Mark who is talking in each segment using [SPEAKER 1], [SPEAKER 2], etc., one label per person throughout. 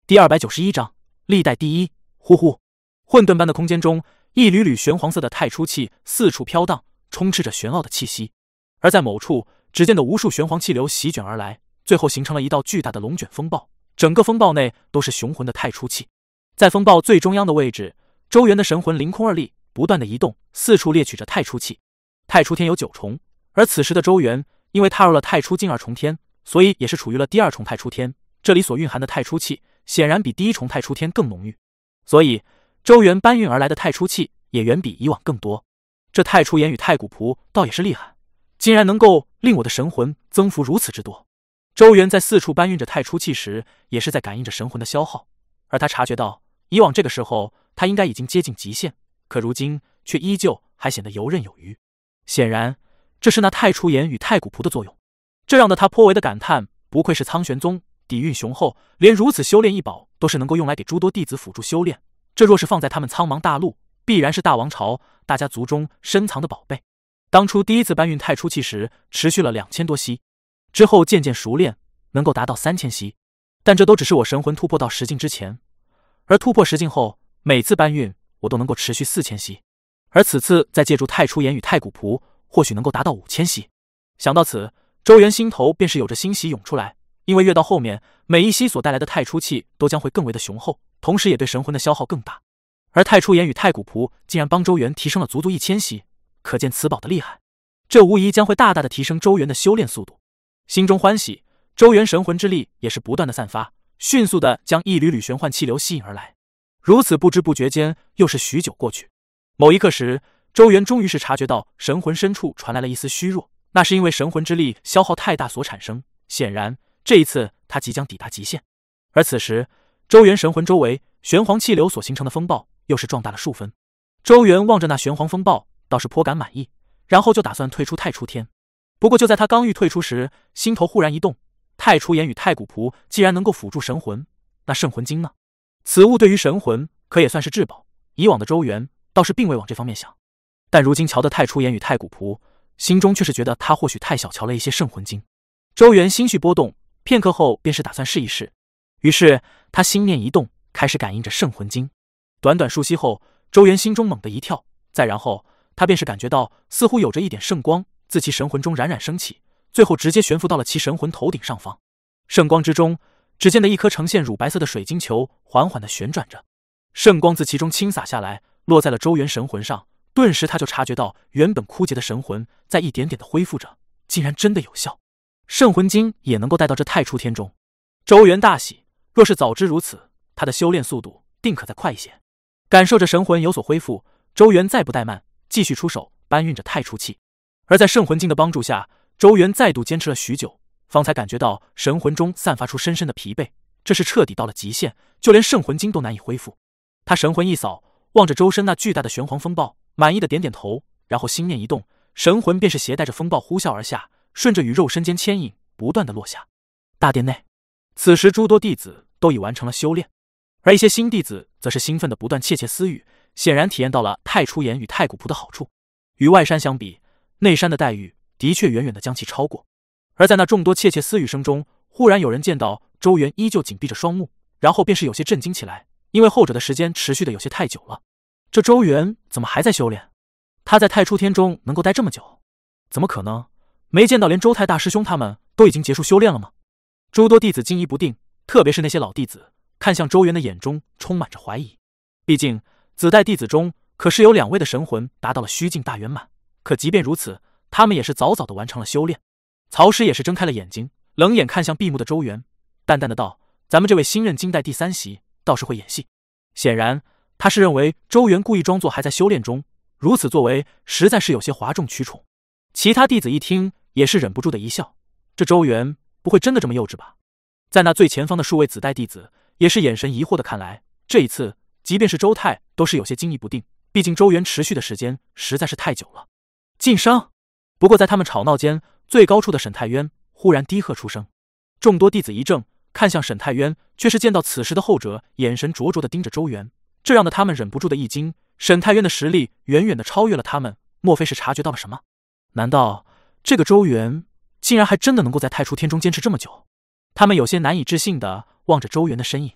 [SPEAKER 1] 第291章历代第一。呼呼！混沌般的空间中，一缕缕玄黄色的太初气四处飘荡，充斥着玄奥的气息。而在某处，只见得无数玄黄气流席卷而来，最后形成了一道巨大的龙卷风暴。整个风暴内都是雄浑的太初气。在风暴最中央的位置，周元的神魂凌空而立，不断的移动，四处猎取着太初气。太初天有9重，而此时的周元因为踏入了太初境2重天，所以也是处于了第2重太初天。这里所蕴含的太初气显然比第1重太初天更浓郁，所以周元搬运而来的太初气也远比以往更多。这太初岩与太古仆倒也是厉害，竟然能够令我的神魂增幅如此之多。周元在四处搬运着太初气时，也是在感应着神魂的消耗，而他察觉到以往这个时候他应该已经接近极限，可如今却依旧还显得游刃有余。显然这是那太初岩与太古仆的作用，这让得他颇为的感叹，不愧是苍玄宗，底蕴雄厚，连如此修炼异宝都是能够用来给诸多弟子辅助修炼。这若是放在他们苍茫大陆，必然是大王朝大家族中深藏的宝贝。当初第一次搬运太初气时，持续了2000多息，之后渐渐熟练，能够达到3000息。但这都只是我神魂突破到10境之前，而突破10境后，每次搬运我都能够持续4000息，而此次再借助太初岩与太古仆，或许能够达到5000息。想到此，周元心头便是有着欣喜涌出来，因为越到后面，每一息所带来的太初气都将会更为的雄厚，同时也对神魂的消耗更大。而太初岩与太古仆竟然帮周元提升了足足1000息，可见此宝的厉害，这无疑将会大大的提升周元的修炼速度。心中欢喜，周元神魂之力也是不断的散发，迅速的将一缕缕玄幻气流吸引而来。如此不知不觉间，又是许久过去。某一刻时，周元终于是察觉到神魂深处传来了一丝虚弱，那是因为神魂之力消耗太大所产生。显然这一次他即将抵达极限。而此时周元神魂周围玄黄气流所形成的风暴又是壮大了数分。周元望着那玄黄风暴，倒是颇感满意，然后就打算退出太初天。不过就在他刚欲退出时，心头忽然一动，太初岩与太古仆既然能够辅助神魂，那圣魂晶呢？此物对于神魂可也算是至宝，以往的周元倒是并未往这方面想，但如今瞧得太初岩与太古仆，心中却是觉得他或许太小瞧了一些圣魂晶。周元心绪波动，片刻后便是打算试一试，于是他心念一动，开始感应着圣魂晶。短短数息后，周元心中猛地一跳，再然后他便是感觉到似乎有着一点圣光自其神魂中冉冉升起，最后直接悬浮到了其神魂头顶上方。圣光之中，只见得一颗呈现乳白色的水晶球缓缓地旋转着，圣光自其中倾洒下来，落在了周元神魂上。顿时他就察觉到原本枯竭的神魂在一点点的恢复着，竟然真的有效，圣魂晶也能够带到这太初天中。周元大喜，若是早知如此，他的修炼速度定可再快一些。感受着神魂有所恢复，周元再不怠慢，继续出手搬运着太初气。而在圣魂晶的帮助下，周元再度坚持了许久，方才感觉到神魂中散发出深深的疲惫，这是彻底到了极限，就连圣魂晶都难以恢复。他神魂一扫，望着周身那巨大的玄黄风暴，满意的点点头，然后心念一动，神魂便是携带着风暴呼啸而下，顺着与肉身间牵引，不断的落下。大殿内，此时诸多弟子都已完成了修炼，而一些新弟子则是兴奋的不断窃窃私语，显然体验到了太初岩与太古仆的好处。与外山相比，内山的待遇的确远远的将其超过。而在那众多窃窃私语声中，忽然有人见到周元依旧紧闭着双目，然后便是有些震惊起来，因为后者的时间持续的有些太久了。这周元怎么还在修炼？他在太初天中能够待这么久？怎么可能？没见到连周太大师兄他们都已经结束修炼了吗？诸多弟子惊疑不定，特别是那些老弟子，看向周元的眼中充满着怀疑。毕竟子代弟子中可是有2位的神魂达到了虚境大圆满，可即便如此，他们也是早早的完成了修炼。曹师也是睁开了眼睛，冷眼看向闭目的周元，淡淡的道：“咱们这位新任金代第3席倒是会演戏。”显然他是认为周元故意装作还在修炼中，如此作为实在是有些哗众取宠。其他弟子一听也是忍不住的一笑，这周元不会真的这么幼稚吧？在那最前方的数位子代弟子也是眼神疑惑的看来，这一次即便是周太都是有些惊疑不定，毕竟周元持续的时间实在是太久了。晋升！不过在他们吵闹间，最高处的沈太渊忽然低喝出声，众多弟子一怔，看向沈太渊，却是见到此时的后者眼神灼灼的盯着周元，这让得他们忍不住的一惊。沈太渊的实力远远的超越了他们，莫非是察觉到了什么？难道这个周元竟然还真的能够在太初天中坚持这么久？他们有些难以置信的望着周元的身影。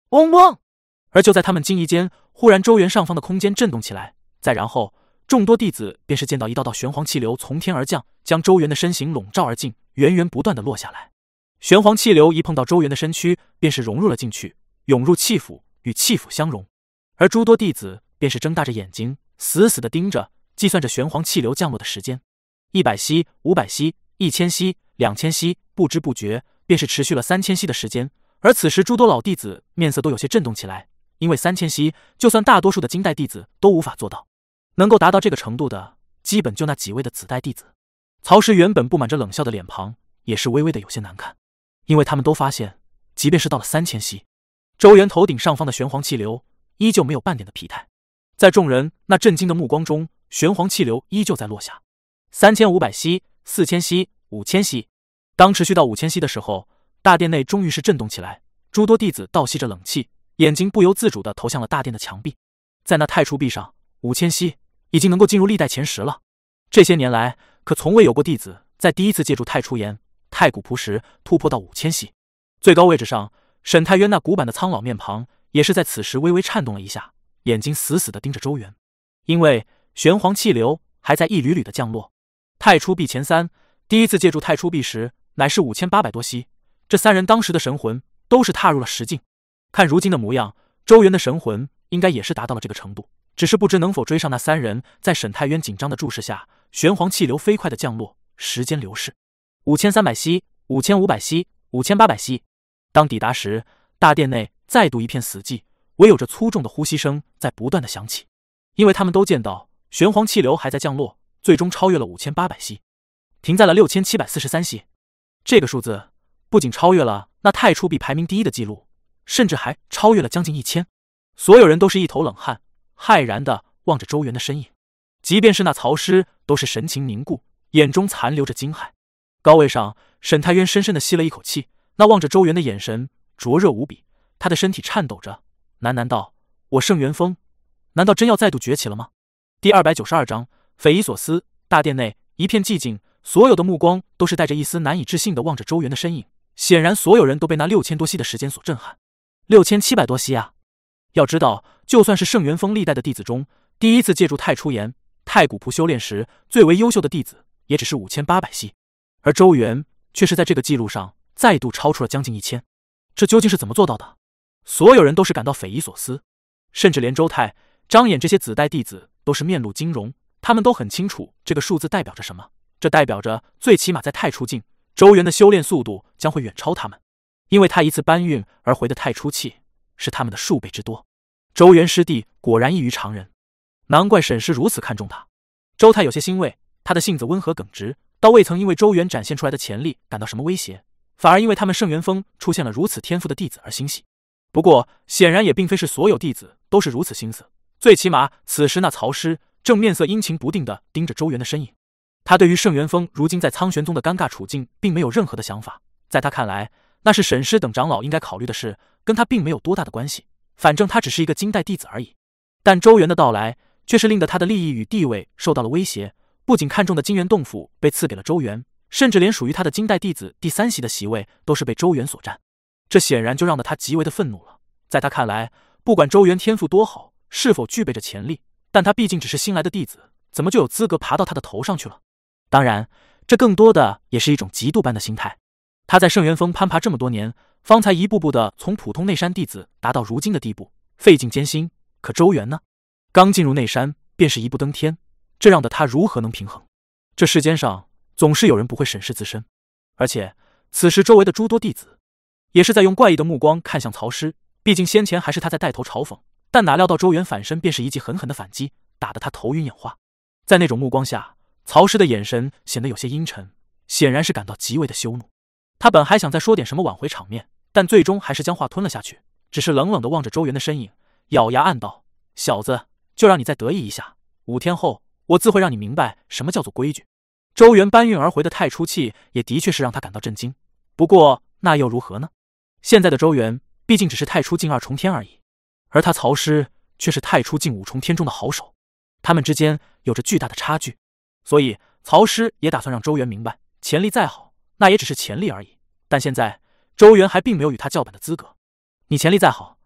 [SPEAKER 1] 嗡嗡！而就在他们惊疑间，忽然周原上方的空间震动起来，再然后，众多弟子便是见到一道道玄黄气流从天而降，将周原的身形笼罩而尽，源源不断的落下来。玄黄气流一碰到周原的身躯，便是融入了进去，涌入气府，与气府相融。而诸多弟子便是睁大着眼睛，死死地盯着，计算着玄黄气流降落的时间。100息、500息、1000息、2000息，不知不觉便是持续了3000息的时间。而此时诸多老弟子面色都有些震动起来，因为3000息，就算大多数的金代弟子都无法做到，能够达到这个程度的，基本就那几位的子代弟子。曹石原本布满着冷笑的脸庞，也是微微的有些难看，因为他们都发现，即便是到了3000息，周原头顶上方的玄黄气流依旧没有半点的疲态。在众人那震惊的目光中，玄黄气流依旧在落下。3500息、4000息、5000息，当持续到5000息的时候，大殿内终于是震动起来，诸多弟子倒吸着冷气，眼睛不由自主地投向了大殿的墙壁。在那太初壁上，5000息已经能够进入历代前10了。这些年来，可从未有过弟子在第一次借助太初岩、太古璞石突破到5000息。最高位置上，沈太渊那古板的苍老面庞也是在此时微微颤动了一下，眼睛死死地盯着周原，因为玄黄气流还在一缕缕的降落。太初壁前3，第一次借助太初壁时，乃是5800多息。这3人当时的神魂都是踏入了10境，看如今的模样，周原的神魂应该也是达到了这个程度，只是不知能否追上那3人。在沈太渊紧张的注视下，玄黄气流飞快的降落，时间流逝。5300息、5500息、5800息。当抵达时，大殿内再度一片死寂，唯有着粗重的呼吸声在不断的响起，因为他们都见到玄黄气流还在降落，最终超越了5800息，停在了6743息。这个数字不仅超越了那太初壁排名第1的记录，甚至还超越了将近1000。所有人都是一头冷汗，骇然地望着周原的身影，即便是那曹师都是神情凝固，眼中残留着惊骇。高位上，沈太渊深深地吸了一口气，那望着周原的眼神灼热无比，他的身体颤抖着，喃喃道：“我圣元峰，难道真要再度崛起了吗？”第292章，匪夷所思。大殿内一片寂静，所有的目光都是带着一丝难以置信地望着周原的身影。显然所有人都被那6000多息的时间所震撼。6700多息啊！要知道，就算是圣元峰历代的弟子中，第一次借助太初岩、太古璞修炼时最为优秀的弟子，也只是5800息，而周原却是在这个记录上再度超出了将近1000。这究竟是怎么做到的？所有人都是感到匪夷所思，甚至连周泰、张衍这些子代弟子都是面露惊容。他们都很清楚这个数字代表着什么，这代表着最起码在太初境，周原的修炼速度将会远超他们，因为他一次搬运而回的太初气是他们的数倍之多。周原师弟果然异于常人，难怪沈师如此看重他。周泰有些欣慰，他的性子温和耿直，倒未曾因为周原展现出来的潜力感到什么威胁，反而因为他们圣元峰出现了如此天赋的弟子而欣喜。不过显然也并非是所有弟子都是如此心思，最起码此时那曹师正面色阴晴不定地盯着周原的身影。他对于圣元峰如今在苍玄宗的尴尬处境并没有任何的想法，在他看来，那是沈师等长老应该考虑的事，跟他并没有多大的关系，反正他只是一个金代弟子而已。但周原的到来却是令得他的利益与地位受到了威胁，不仅看中的金元洞府被赐给了周原，甚至连属于他的金代弟子第3席的席位都是被周原所占。这显然就让得他极为的愤怒了。在他看来，不管周原天赋多好，是否具备着潜力，但他毕竟只是新来的弟子，怎么就有资格爬到他的头上去了？当然，这更多的也是一种嫉妒般的心态。他在圣元峰攀爬这么多年，方才一步步的从普通内山弟子达到如今的地步，费尽艰辛。可周原呢？刚进入内山便是一步登天，这让得他如何能平衡？这世间上总是有人不会审视自身，而且此时周围的诸多弟子也是在用怪异的目光看向曹师，毕竟先前还是他在带头嘲讽，但哪料到周原反身便是一记狠狠的反击，打得他头晕眼花。在那种目光下，曹师的眼神显得有些阴沉，显然是感到极为的羞怒。他本还想再说点什么挽回场面，但最终还是将话吞了下去，只是冷冷地望着周原的身影，咬牙暗道：“小子，就让你再得意一下，5天后我自会让你明白什么叫做规矩。”周原搬运而回的太初气也的确是让他感到震惊，不过那又如何呢？现在的周原毕竟只是太初境2重天而已，而他曹师却是太初境5重天中的好手，他们之间有着巨大的差距。所以曹师也打算让周原明白，潜力再好，那也只是潜力而已。但现在周原还并没有与他叫板的资格。你潜力再好，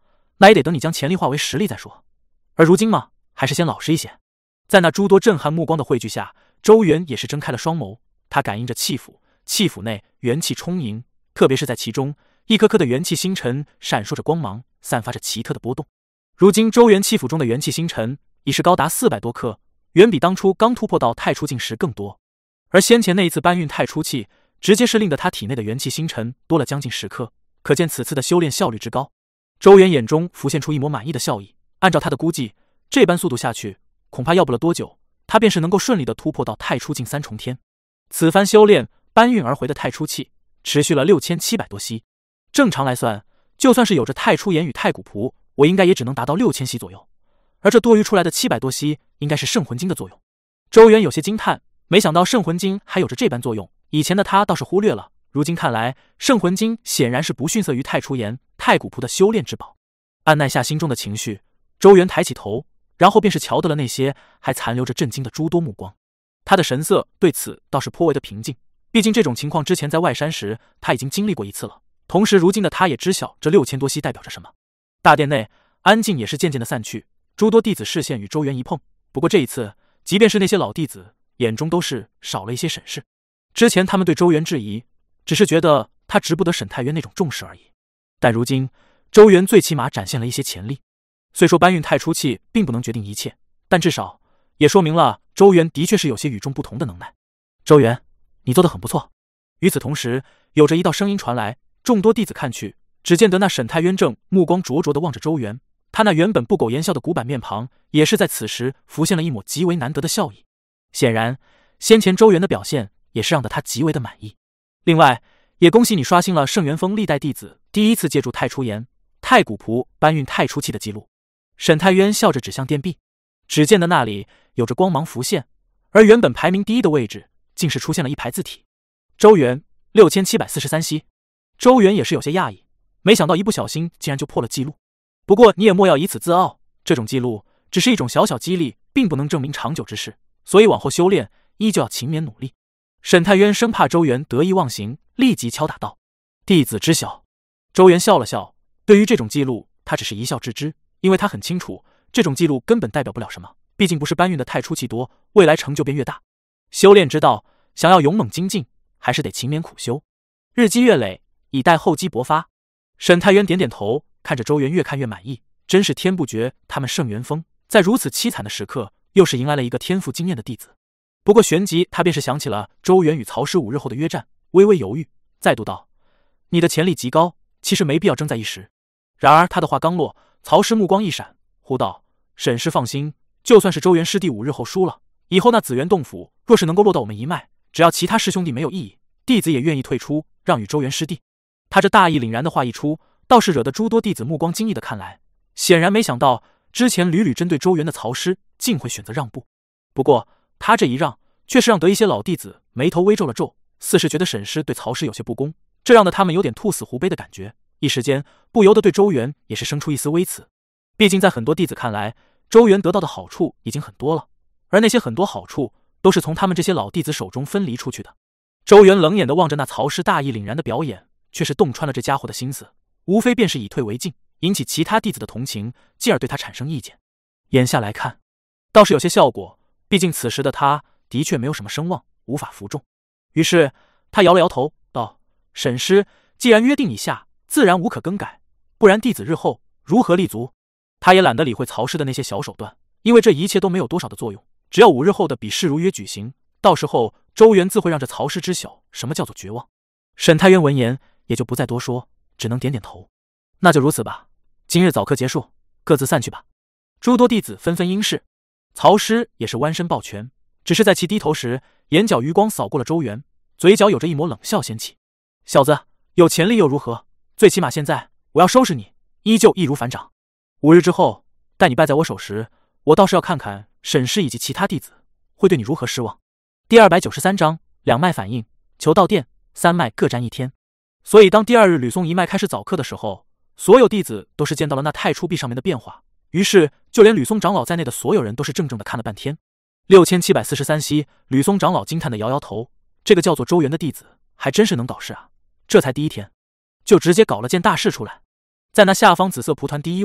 [SPEAKER 1] 那也得等你将潜力化为实力再说。而如今嘛，还是先老实一些。在那诸多震撼目光的汇聚下，周元也是睁开了双眸。他感应着气府，气府内元气充盈，特别是在其中，一颗颗的元气星辰闪烁着光芒，散发着奇特的波动。如今周元气府中的元气星辰已是高达400多颗，远比当初刚突破到太初境时更多。而先前那一次搬运太初气，直接是令得他体内的元气星辰多了将近10颗，可见此次的修炼效率之高。周元眼中浮现出一抹满意的笑意，按照他的估计，这般速度下去，恐怕要不了多久，他便是能够顺利的突破到太初境3重天。此番修炼搬运而回的太初气，持续了6700多息。正常来算，就算是有着太初岩与太古蒲，我应该也只能达到6000息左右。而这多余出来的700多息，应该是圣魂晶的作用。周元有些惊叹，没想到圣魂晶还有着这般作用，以前的他倒是忽略了，如今看来，圣魂晶显然是不逊色于太初岩、太古蒲的修炼之宝。按捺下心中的情绪，周元抬起头，然后便是瞧得了那些还残留着震惊的诸多目光。他的神色对此倒是颇为的平静，毕竟这种情况之前在外山时他已经经历过一次了。同时，如今的他也知晓这6000多息代表着什么。大殿内安静也是渐渐的散去，诸多弟子视线与周元一碰。不过这一次，即便是那些老弟子，眼中都是少了一些审视。之前他们对周元质疑，只是觉得他值不得沈太渊那种重视而已。但如今，周元最起码展现了一些潜力。虽说搬运太初气并不能决定一切，但至少也说明了周元的确是有些与众不同的能耐。周元，你做得很不错。与此同时，有着一道声音传来，众多弟子看去，只见得那沈太渊正目光灼灼地望着周元，他那原本不苟言笑的古板面庞，也是在此时浮现了一抹极为难得的笑意。显然，先前周元的表现也是让得他极为的满意。另外，也恭喜你刷新了圣元峰历代弟子第一次借助太初岩、太古蒲搬运太初气的记录。沈太渊笑着指向殿壁，只见的那里有着光芒浮现，而原本排名第一的位置竟是出现了一排字体：周元6743息。周元也是有些讶异，没想到一不小心竟然就破了记录。不过你也莫要以此自傲，这种记录只是一种小小激励，并不能证明长久之事，所以往后修炼依旧要勤勉努力。沈太渊生怕周元得意忘形，立即敲打道：弟子知晓。周元笑了笑，对于这种记录他只是一笑置之，因为他很清楚这种记录根本代表不了什么，毕竟不是搬运的太初气多，未来成就便越大。修炼之道，想要勇猛精进，还是得勤勉苦修，日积月累，以待厚积薄发。沈太渊点点头，看着周元越看越满意，真是天不绝他们圣元峰在如此凄惨的时刻，又是迎来了一个天赋惊艳的弟子。不过旋即他便是想起了周元与曹师5日后的约战，微微犹豫，再度道：你的潜力极高，其实没必要争在一时。然而他的话刚落，曹师目光一闪，呼道：沈师放心，就算是周元师弟5日后输了，以后那紫元洞府若是能够落到我们一脉，只要其他师兄弟没有异议，弟子也愿意退出，让与周元师弟。他这大义凛然的话一出，倒是惹得诸多弟子目光惊异的看来，显然没想到之前屡屡针对周元的曹师竟会选择让步。不过他这一让，却是让得一些老弟子眉头微皱了皱，似是觉得沈师对曹师有些不公，这让得他们有点兔死狐悲的感觉，一时间不由得对周元也是生出一丝微词。毕竟在很多弟子看来，周元得到的好处已经很多了，而那些很多好处都是从他们这些老弟子手中分离出去的。周元冷眼地望着那曹师大义凛然的表演，却是洞穿了这家伙的心思，无非便是以退为进，引起其他弟子的同情，进而对他产生意见。眼下来看，倒是有些效果，毕竟此时的他的确没有什么声望，无法服众。于是他摇了摇头道：沈师既然约定已下，自然无可更改，不然弟子日后如何立足？他也懒得理会曹师的那些小手段，因为这一切都没有多少的作用，只要5日后的比试如约举行，到时候周元自会让这曹师知晓什么叫做绝望。沈太渊闻言也就不再多说，只能点点头。那就如此吧，今日早课结束，各自散去吧。诸多弟子纷纷应是。曹师也是弯身抱拳，只是在其低头时，眼角余光扫过了周元，嘴角有着一抹冷笑掀起。小子，有潜力又如何？最起码现在我要收拾你，依旧易如反掌。5日之后，待你败在我手时，我倒是要看看沈师以及其他弟子会对你如何失望。第293章两脉反应，求到殿，3脉各占1天。所以当第2日吕宋一脉开始早课的时候，所有弟子都是见到了那太初壁上面的变化，于是就连吕松长老在内的所有人都是怔怔的看了半天。6743息，吕松长老惊叹的摇摇头，这个叫做周元的弟子还真是能搞事啊，这才第1天就直接搞了件大事出来。在那下方紫色蒲团第1位，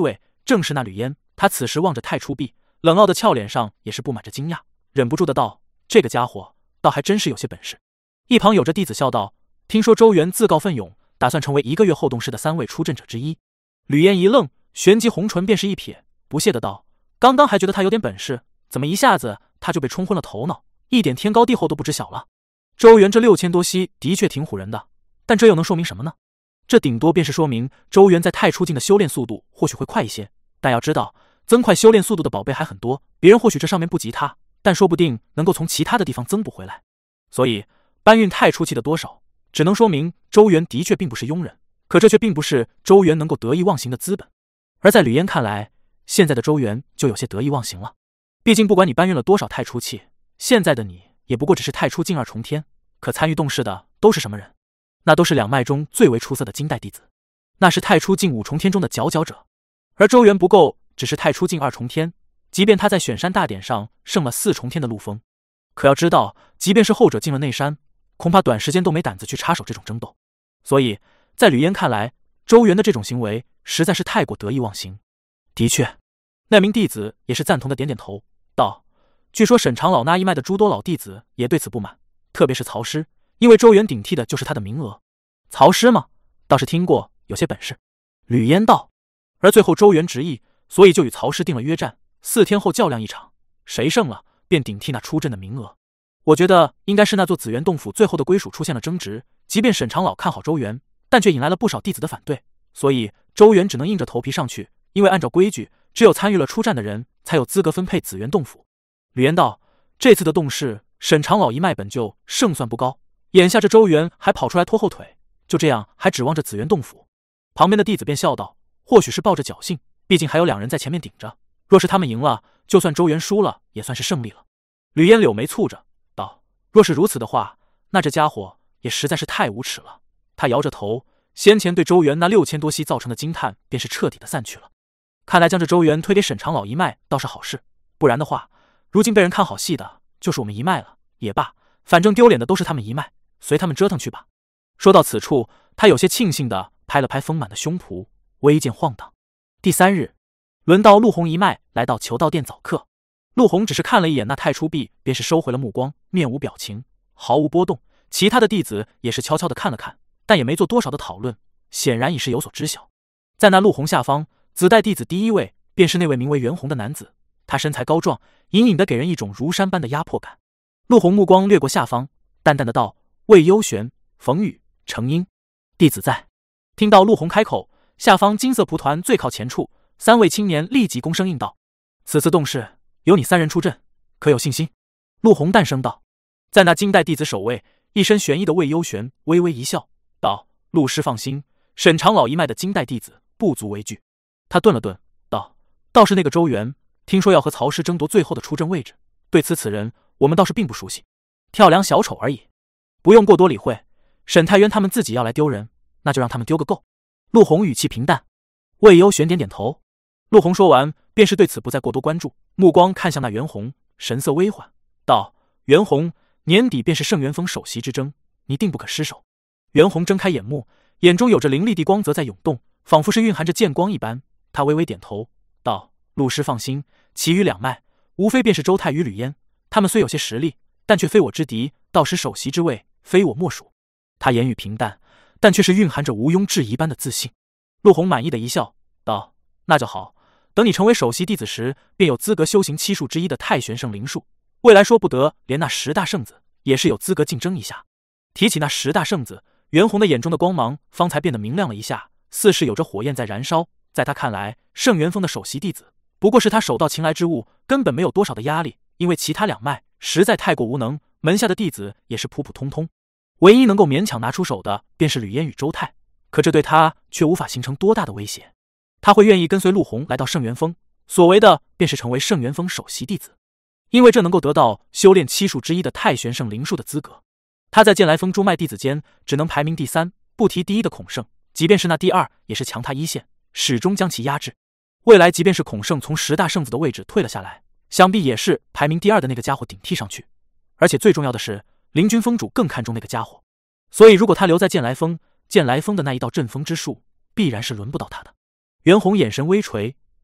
[SPEAKER 1] 正是那吕嫣。他此时望着太初壁，冷傲的俏脸上也是布满着惊讶，忍不住的道：“这个家伙倒还真是有些本事。”一旁有着弟子笑道：“听说周元自告奋勇，打算成为1个月后动师的3位出阵者之一。”吕嫣一愣，旋即红唇便是一撇，不屑的道：“刚刚还觉得他有点本事，怎么一下子他就被冲昏了头脑，一点天高地厚都不知晓了？周元这6000多息的确挺唬人的，但这又能说明什么呢？这顶多便是说明周元在太初境的修炼速度或许会快一些，但要知道，增快修炼速度的宝贝还很多，别人或许这上面不及他，但说不定能够从其他的地方增补回来。所以搬运太初气的多少，只能说明周元的确并不是庸人，可这却并不是周元能够得意忘形的资本。而在吕嫣看来，现在的周元就有些得意忘形了。毕竟不管你搬运了多少太初气，现在的你也不过只是太初境2重天，可参与动势的都是什么人？那都是2脉中最为出色的金代弟子，那是太初境5重天中的佼佼者。而周元不够，只是太初境2重天，即便他在选山大典上胜了4重天的陆枫，可要知道，即便是后者进了内山，恐怕短时间都没胆子去插手这种争斗。所以在吕嫣看来，周元的这种行为实在是太过得意忘形。的确，那名弟子也是赞同的点点头，道：“据说沈长老那一脉的诸多老弟子也对此不满，特别是曹师，因为周元顶替的就是他的名额。曹师嘛，倒是听过，有些本事。”吕嫣道：“而最后周元执意，所以就与曹师定了约战，4天后较量一场，谁胜了便顶替那出阵的名额。我觉得应该是那座紫元洞府最后的归属出现了争执，即便沈长老看好周元，但却引来了不少弟子的反对，所以周元只能硬着头皮上去，因为按照规矩，只有参与了出战的人才有资格分配紫元洞府。”吕嫣道：“这次的动势，沈长老一脉本就胜算不高，眼下这周元还跑出来拖后腿，就这样还指望着紫元洞府？”旁边的弟子便笑道：“或许是抱着侥幸，毕竟还有2人在前面顶着，若是他们赢了，就算周元输了，也算是胜利了。”吕嫣柳眉蹙着道：“若是如此的话，那这家伙也实在是太无耻了。”他摇着头，先前对周元那6000多息造成的惊叹便是彻底的散去了。看来将这周元推给沈长老一脉倒是好事，不然的话，如今被人看好戏的就是我们一脉了。也罢，反正丢脸的都是他们一脉，随他们折腾去吧。说到此处，他有些庆幸的拍了拍丰满的胸脯，微剑晃荡。第3日，轮到陆红一脉来到求道殿早课。陆红只是看了一眼那太初壁，便是收回了目光，面无表情，毫无波动。其他的弟子也是悄悄的看了看，但也没做多少的讨论，显然已是有所知晓。在那陆红下方，子代弟子第1位便是那位名为袁弘的男子，他身材高壮，隐隐的给人一种如山般的压迫感。陆红目光掠过下方，淡淡的道：“魏幽玄、冯宇、程英，弟子在。”听到陆红开口，下方金色蒲团最靠前处，3位青年立即躬声应道：“此次动势由你3人出阵，可有信心？”陆红淡声道。在那金代弟子首位，一身玄衣的魏幽玄微微一笑，道：“陆师放心，沈长老一脉的金代弟子不足为惧。”他顿了顿，道：“倒是那个周元，听说要和曹师争夺最后的出阵位置，对此人我们倒是并不熟悉，跳梁小丑而已，不用过多理会。沈太渊他们自己要来丢人，那就让他们丢个够。”陆红语气平淡。魏幽玄点点头。陆红说完，便是对此不再过多关注，目光看向那袁弘，神色微缓，道：“袁弘，年底便是圣元峰首席之争，你定不可失手。”袁弘睁开眼目，眼中有着凌厉地光泽在涌动，仿佛是蕴含着剑光一般。他微微点头，道：“陆师放心，其余2脉，无非便是周泰与吕嫣，他们虽有些实力，但却非我之敌，到时首席之位，非我莫属。”他言语平淡，但却是蕴含着毋庸置疑般的自信。陆红满意的一笑，道：“那就好，等你成为首席弟子时，便有资格修行7术之一的太玄圣灵术，未来说不得连那10大圣子也是有资格竞争一下。”提起那10大圣子，袁弘的眼中的光芒方才变得明亮了一下，似是有着火焰在燃烧。在他看来，圣元峰的首席弟子不过是他手到擒来之物，根本没有多少的压力，因为其他2脉实在太过无能，门下的弟子也是普普通通，唯一能够勉强拿出手的便是吕嫣与周泰，可这对他却无法形成多大的威胁。他会愿意跟随陆红来到圣元峰，所谓的便是成为圣元峰首席弟子，因为这能够得到修炼7术之一的太玄圣灵术的资格。他在剑来峰诸脉弟子间只能排名第3，不提第1的孔圣，即便是那第2，也是强他1线，始终将其压制。未来即便是孔圣从10大圣子的位置退了下来，想必也是排名第2的那个家伙顶替上去。而且最重要的是，灵君峰主更看重那个家伙，所以如果他留在剑来峰，剑来峰的那一道阵风之术必然是轮不到他的。袁弘眼神微垂，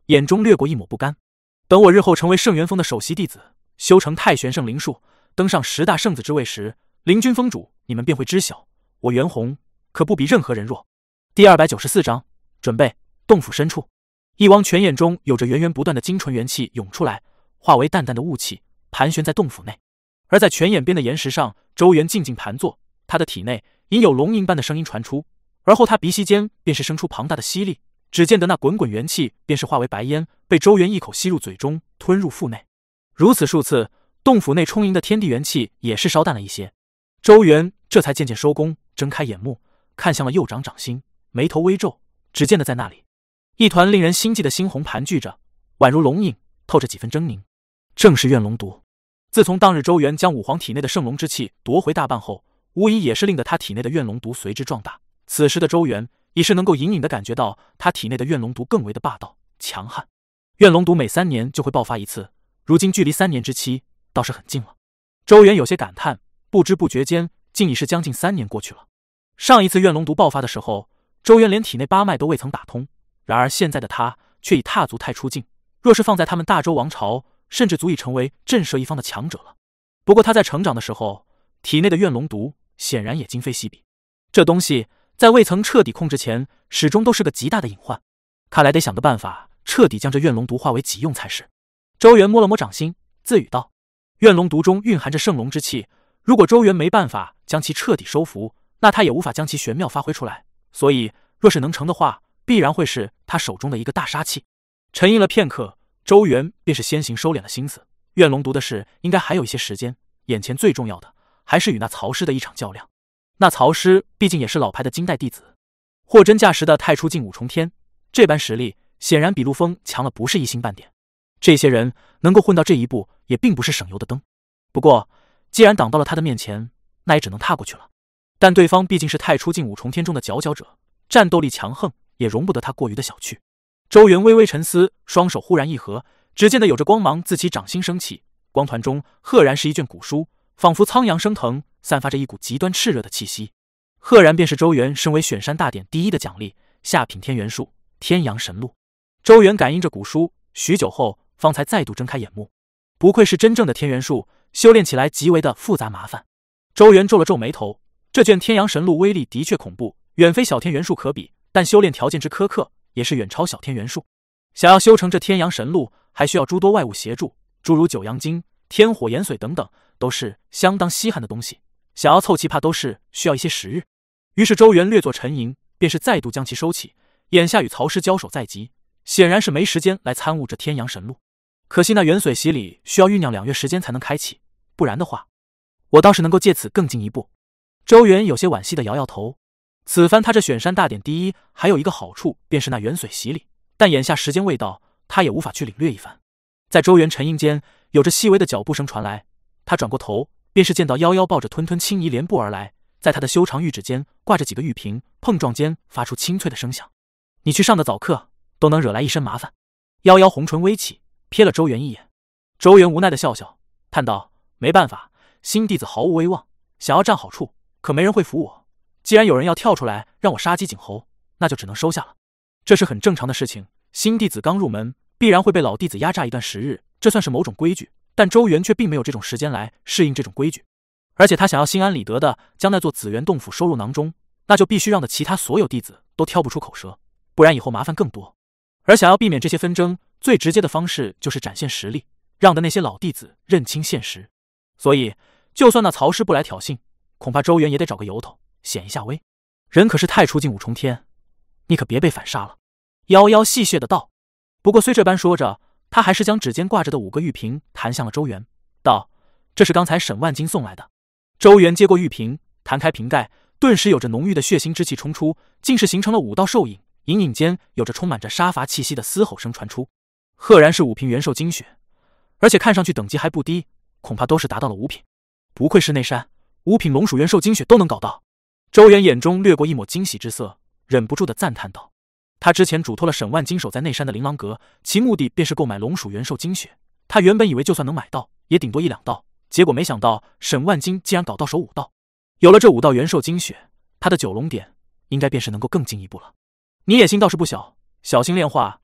[SPEAKER 1] 眼中掠过一抹不甘。等我日后成为圣元峰的首席弟子，修成太玄圣灵术，登上10大圣子之位时，灵君峰主，你们便会知晓，我袁弘可不比任何人弱。第294章，准备。洞府深处，一汪泉眼中有着源源不断的精纯元气涌出来，化为淡淡的雾气，盘旋在洞府内。而在泉眼边的岩石上，周元静静盘坐，他的体内隐有龙吟般的声音传出，而后他鼻息间便是生出庞大的吸力，只见得那滚滚元气便是化为白烟，被周元一口吸入嘴中，吞入腹内。如此数次，洞府内充盈的天地元气也是稍淡了一些。周元这才渐渐收工，睁开眼目，看向了右掌掌心，眉头微皱，只见得在那里一团令人心悸的猩红盘踞着，宛如龙影，透着几分狰狞，正是怨龙毒。自从当日周元将武皇体内的圣龙之气夺回大半后，无疑也是令得他体内的怨龙毒随之壮大。此时的周元已是能够隐隐地感觉到他体内的怨龙毒更为的霸道强悍。怨龙毒每3年就会爆发一次，如今距离3年之期倒是很近了。周元有些感叹，不知不觉间竟已是将近3年过去了。上一次怨龙毒爆发的时候，周元连体内8脉都未曾打通，然而现在的他却已踏足太初境，若是放在他们大周王朝，甚至足以成为震慑一方的强者了。不过他在成长的时候，体内的怨龙毒显然也今非昔比，这东西在未曾彻底控制前，始终都是个极大的隐患。看来得想个办法，彻底将这怨龙毒化为己用才是。周元摸了摸掌心，自语道：怨龙毒中蕴含着圣龙之气，如果周元没办法将其彻底收服，那他也无法将其玄妙发挥出来，所以若是能成的话，必然会是他手中的一个大杀器。沉吟了片刻，周元便是先行收敛了心思。怨龙毒的事应该还有一些时间，眼前最重要的还是与那曹师的一场较量。那曹师毕竟也是老牌的金代弟子，货真价实的太初境5重天，这般实力显然比陆枫强了不是一星半点。这些人能够混到这一步，也并不是省油的灯。不过既然挡到了他的面前，那也只能踏过去了。但对方毕竟是太初境5重天中的佼佼者，战斗力强横，也容不得他过于的小觑。周元微微沉思，双手忽然一合，只见得有着光芒自其掌心升起，光团中赫然是一卷古书，仿佛苍阳升腾，散发着一股极端炽热的气息。赫然便是周元身为选山大典第1的奖励，下品天元术天阳神录。周元感应着古书，许久后方才再度睁开眼目。不愧是真正的天元术，修炼起来极为的复杂麻烦。周元皱了皱眉头，这卷天阳神录威力的确恐怖，远非小天元术可比，但修炼条件之苛刻，也是远超小天元术。想要修成这天阳神录，还需要诸多外物协助，诸如九阳经、天火炎髓等等，都是相当稀罕的东西。想要凑齐，怕都是需要一些时日。于是周元略作沉吟，便是再度将其收起。眼下与曹师交手在即，显然是没时间来参悟这天阳神录。可惜那元髓洗礼需要酝酿2月时间才能开启，不然的话，我倒是能够借此更进一步。周元有些惋惜的摇摇头。此番他这选山大典第1还有一个好处，便是那元髓洗礼，但眼下时间未到，他也无法去领略一番。在周元沉吟间，有着细微的脚步声传来，他转过头，便是见到夭夭抱着吞吞青泥连步而来，在他的修长玉指间挂着几个玉瓶，碰撞间发出清脆的声响。你去上的早课，都能惹来一身麻烦。夭夭红唇微起，瞥了周元一眼。周元无奈的笑笑，叹道：没办法，新弟子毫无威望，想要占好处，可没人会服我。既然有人要跳出来让我杀鸡儆猴，那就只能收下了。这是很正常的事情，新弟子刚入门，必然会被老弟子压榨一段时日，这算是某种规矩。但周元却并没有这种时间来适应这种规矩，而且他想要心安理得的将那座紫元洞府收入囊中，那就必须让的其他所有弟子都挑不出口舌，不然以后麻烦更多。而想要避免这些纷争，最直接的方式就是展现实力，让的那些老弟子认清现实。所以就算那曹师不来挑衅，恐怕周元也得找个由头显一下威。人可是太初境5重天，你可别被反杀了。夭夭戏谑的道。不过虽这般说着，他还是将指尖挂着的5个玉瓶弹向了周元，道：这是刚才沈万金送来的。周元接过玉瓶，弹开瓶盖，顿时有着浓郁的血腥之气冲出，竟是形成了5道兽影，隐隐间有着充满着杀伐气息的嘶吼声传出。赫然是5瓶元兽精血，而且看上去等级还不低，恐怕都是达到了5品。不愧是内山，5品龙属元兽精血都能搞到。周元眼中掠过一抹惊喜之色，忍不住的赞叹道：他之前嘱托了沈万金守在内山的琳琅阁，其目的便是购买龙属元兽精血。他原本以为就算能买到，也顶多1-2道，结果没想到沈万金竟然搞到手5道。有了这5道元兽精血，他的9龙点应该便是能够更进一步了。你野心倒是不小，小心炼化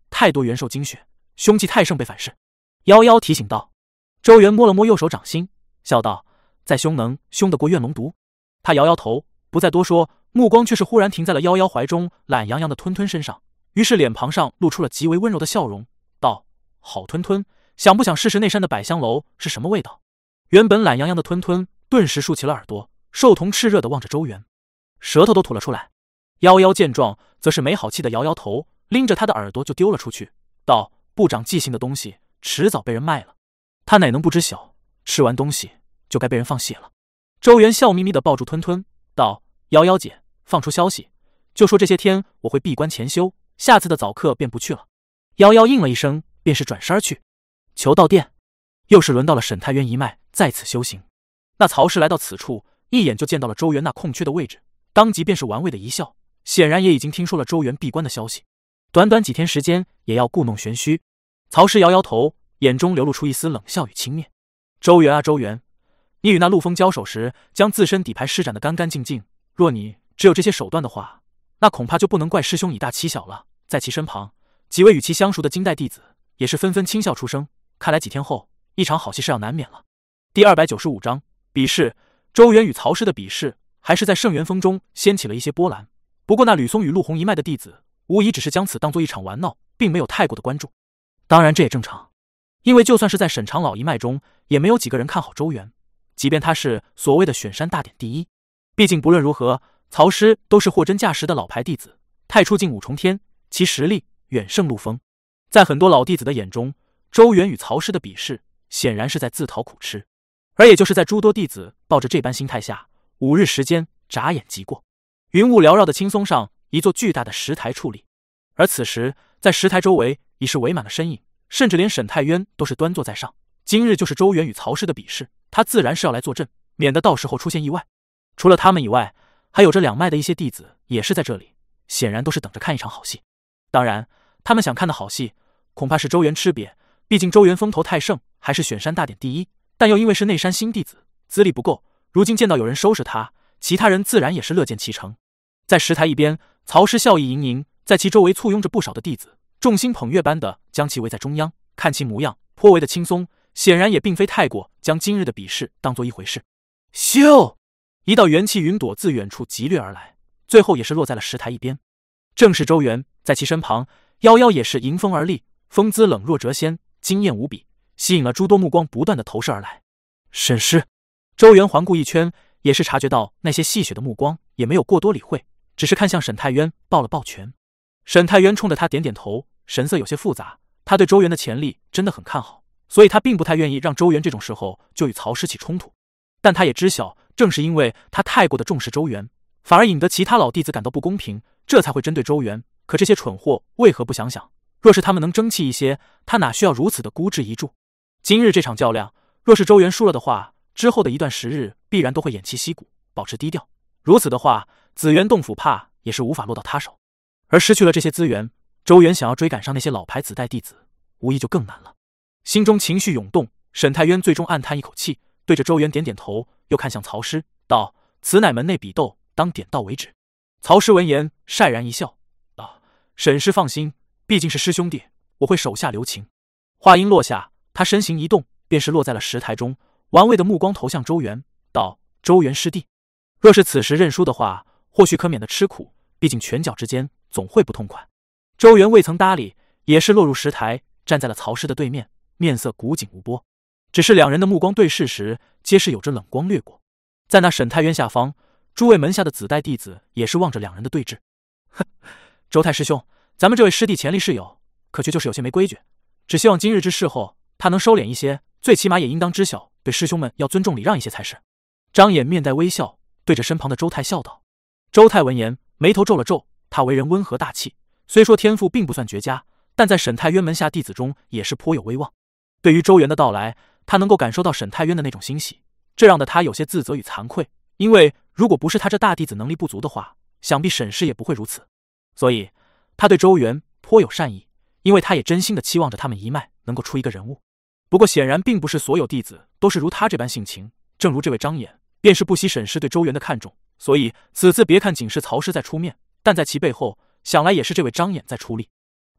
[SPEAKER 1] 太多元兽精血，凶气太盛被反噬。夭夭提醒道。周元摸了摸右手掌心，笑道：“再凶能凶得过怨龙毒？”他摇摇头，不再多说，目光却是忽然停在了夭夭怀中懒洋洋的吞吞身上，于是脸庞上露出了极为温柔的笑容，道：“好吞吞，想不想试试那山的百香楼是什么味道？”原本懒洋洋的吞吞顿时竖起了耳朵，兽瞳炽热地望着周元，舌头都吐了出来。夭夭见状，则是没好气地摇摇头，拎着他的耳朵就丢了出去，道：“不长记性的东西，迟早被人卖了。他哪能不知晓，吃完东西就该被人放血了。”周元笑眯眯地抱住吞吞，道：“夭夭姐，放出消息，就说这些天我会闭关潜修，下次的早课便不去了。”夭夭应了一声，便是转身而去。求道殿，又是轮到了沈太渊一脉在此修行。那曹氏来到此处，一眼就见到了周元那空缺的位置，当即便是玩味的一笑，显然也已经听说了周元闭关的消息。短短几天时间，也要故弄玄虚。曹氏摇摇头，眼中流露出一丝冷笑与轻蔑：“周元啊周元，你与那陆枫交手时，将自身底牌施展得干干净净。若你只有这些手段的话，那恐怕就不能怪师兄以大欺小了。”在其身旁，几位与其相熟的金代弟子也是纷纷轻笑出声。看来几天后，一场好戏是要难免了。第295章比试。周元与曹氏的比试，还是在圣元峰中掀起了一些波澜。不过那吕松与陆红一脉的弟子，无疑只是将此当作一场玩闹，并没有太过的关注。当然这也正常，因为就算是在沈长老一脉中，也没有几个人看好周元，即便他是所谓的选山大典第一。毕竟不论如何，曹师都是货真价实的老牌弟子，太初境5重天，其实力远胜陆枫。在很多老弟子的眼中，周元与曹师的比试显然是在自讨苦吃。而也就是在诸多弟子抱着这般心态下，5日时间眨眼即过。云雾缭绕的青松上，一座巨大的石台矗立，而此时在石台周围已是围满了身影，甚至连沈太渊都是端坐在上。今日就是周元与曹氏的比试，他自然是要来坐镇，免得到时候出现意外。除了他们以外，还有这两脉的一些弟子也是在这里，显然都是等着看一场好戏。当然，他们想看的好戏，恐怕是周元吃瘪，毕竟周元风头太盛，还是选山大典第一，但又因为是内山新弟子，资历不够，如今见到有人收拾他，其他人自然也是乐见其成。在石台一边，曹师笑意盈盈，在其周围簇拥着不少的弟子，众星捧月般的将其围在中央，看其模样颇为的轻松，显然也并非太过将今日的比试当作一回事。咻！一道元气云朵自远处急掠而来，最后也是落在了石台一边。正是周元，在其身旁，夭夭也是迎风而立，风姿冷若谪仙，惊艳无比，吸引了诸多目光不断的投射而来。沈师，周元环顾一圈，也是察觉到那些戏谑的目光，也没有过多理会，只是看向沈太渊，抱了抱拳。沈太渊冲着他点点头，神色有些复杂。他对周元的潜力真的很看好，所以他并不太愿意让周元这种时候就与曹师起冲突。但他也知晓，正是因为他太过的重视周元，反而引得其他老弟子感到不公平，这才会针对周元。可这些蠢货为何不想想，若是他们能争气一些，他哪需要如此的孤注一掷？今日这场较量，若是周元输了的话，之后的一段时日必然都会偃旗息鼓，保持低调。如此的话，紫元洞府怕也是无法落到他手。而失去了这些资源，周元想要追赶上那些老牌子代弟子，无疑就更难了。心中情绪涌动，沈太渊最终暗叹一口气，对着周元点点头，又看向曹师，道：“此乃门内比斗，当点到为止。”曹师闻言晒然一笑，道：“沈师放心，毕竟是师兄弟，我会手下留情。”话音落下，他身形一动，便是落在了石台中，玩味的目光投向周元，道：“周元师弟，若是此时认输的话，或许可免得吃苦，毕竟拳脚之间总会不痛快。”周元未曾搭理，也是落入石台，站在了曹师的对面，面色古井无波。只是两人的目光对视时，皆是有着冷光掠过。在那沈太渊下方，诸位门下的子代弟子也是望着两人的对峙。哼，周太师兄，咱们这位师弟潜力是有，可却就是有些没规矩。只希望今日之事后，他能收敛一些，最起码也应当知晓对师兄们要尊重礼让一些才是。张衍面带微笑，对着身旁的周泰笑道。周泰闻言，眉头皱了皱，他为人温和大气，虽说天赋并不算绝佳，但在沈太渊门下弟子中也是颇有威望。对于周元的到来，他能够感受到沈太渊的那种欣喜，这让得他有些自责与惭愧，因为如果不是他这大弟子能力不足的话，想必沈氏也不会如此。所以他对周元颇有善意，因为他也真心的期望着他们一脉能够出一个人物。不过显然并不是所有弟子都是如他这般性情，正如这位张衍便是不惜沈氏对周元的看重，所以此次别看仅是曹师在出面，但在其背后想来也是这位张衍在出力。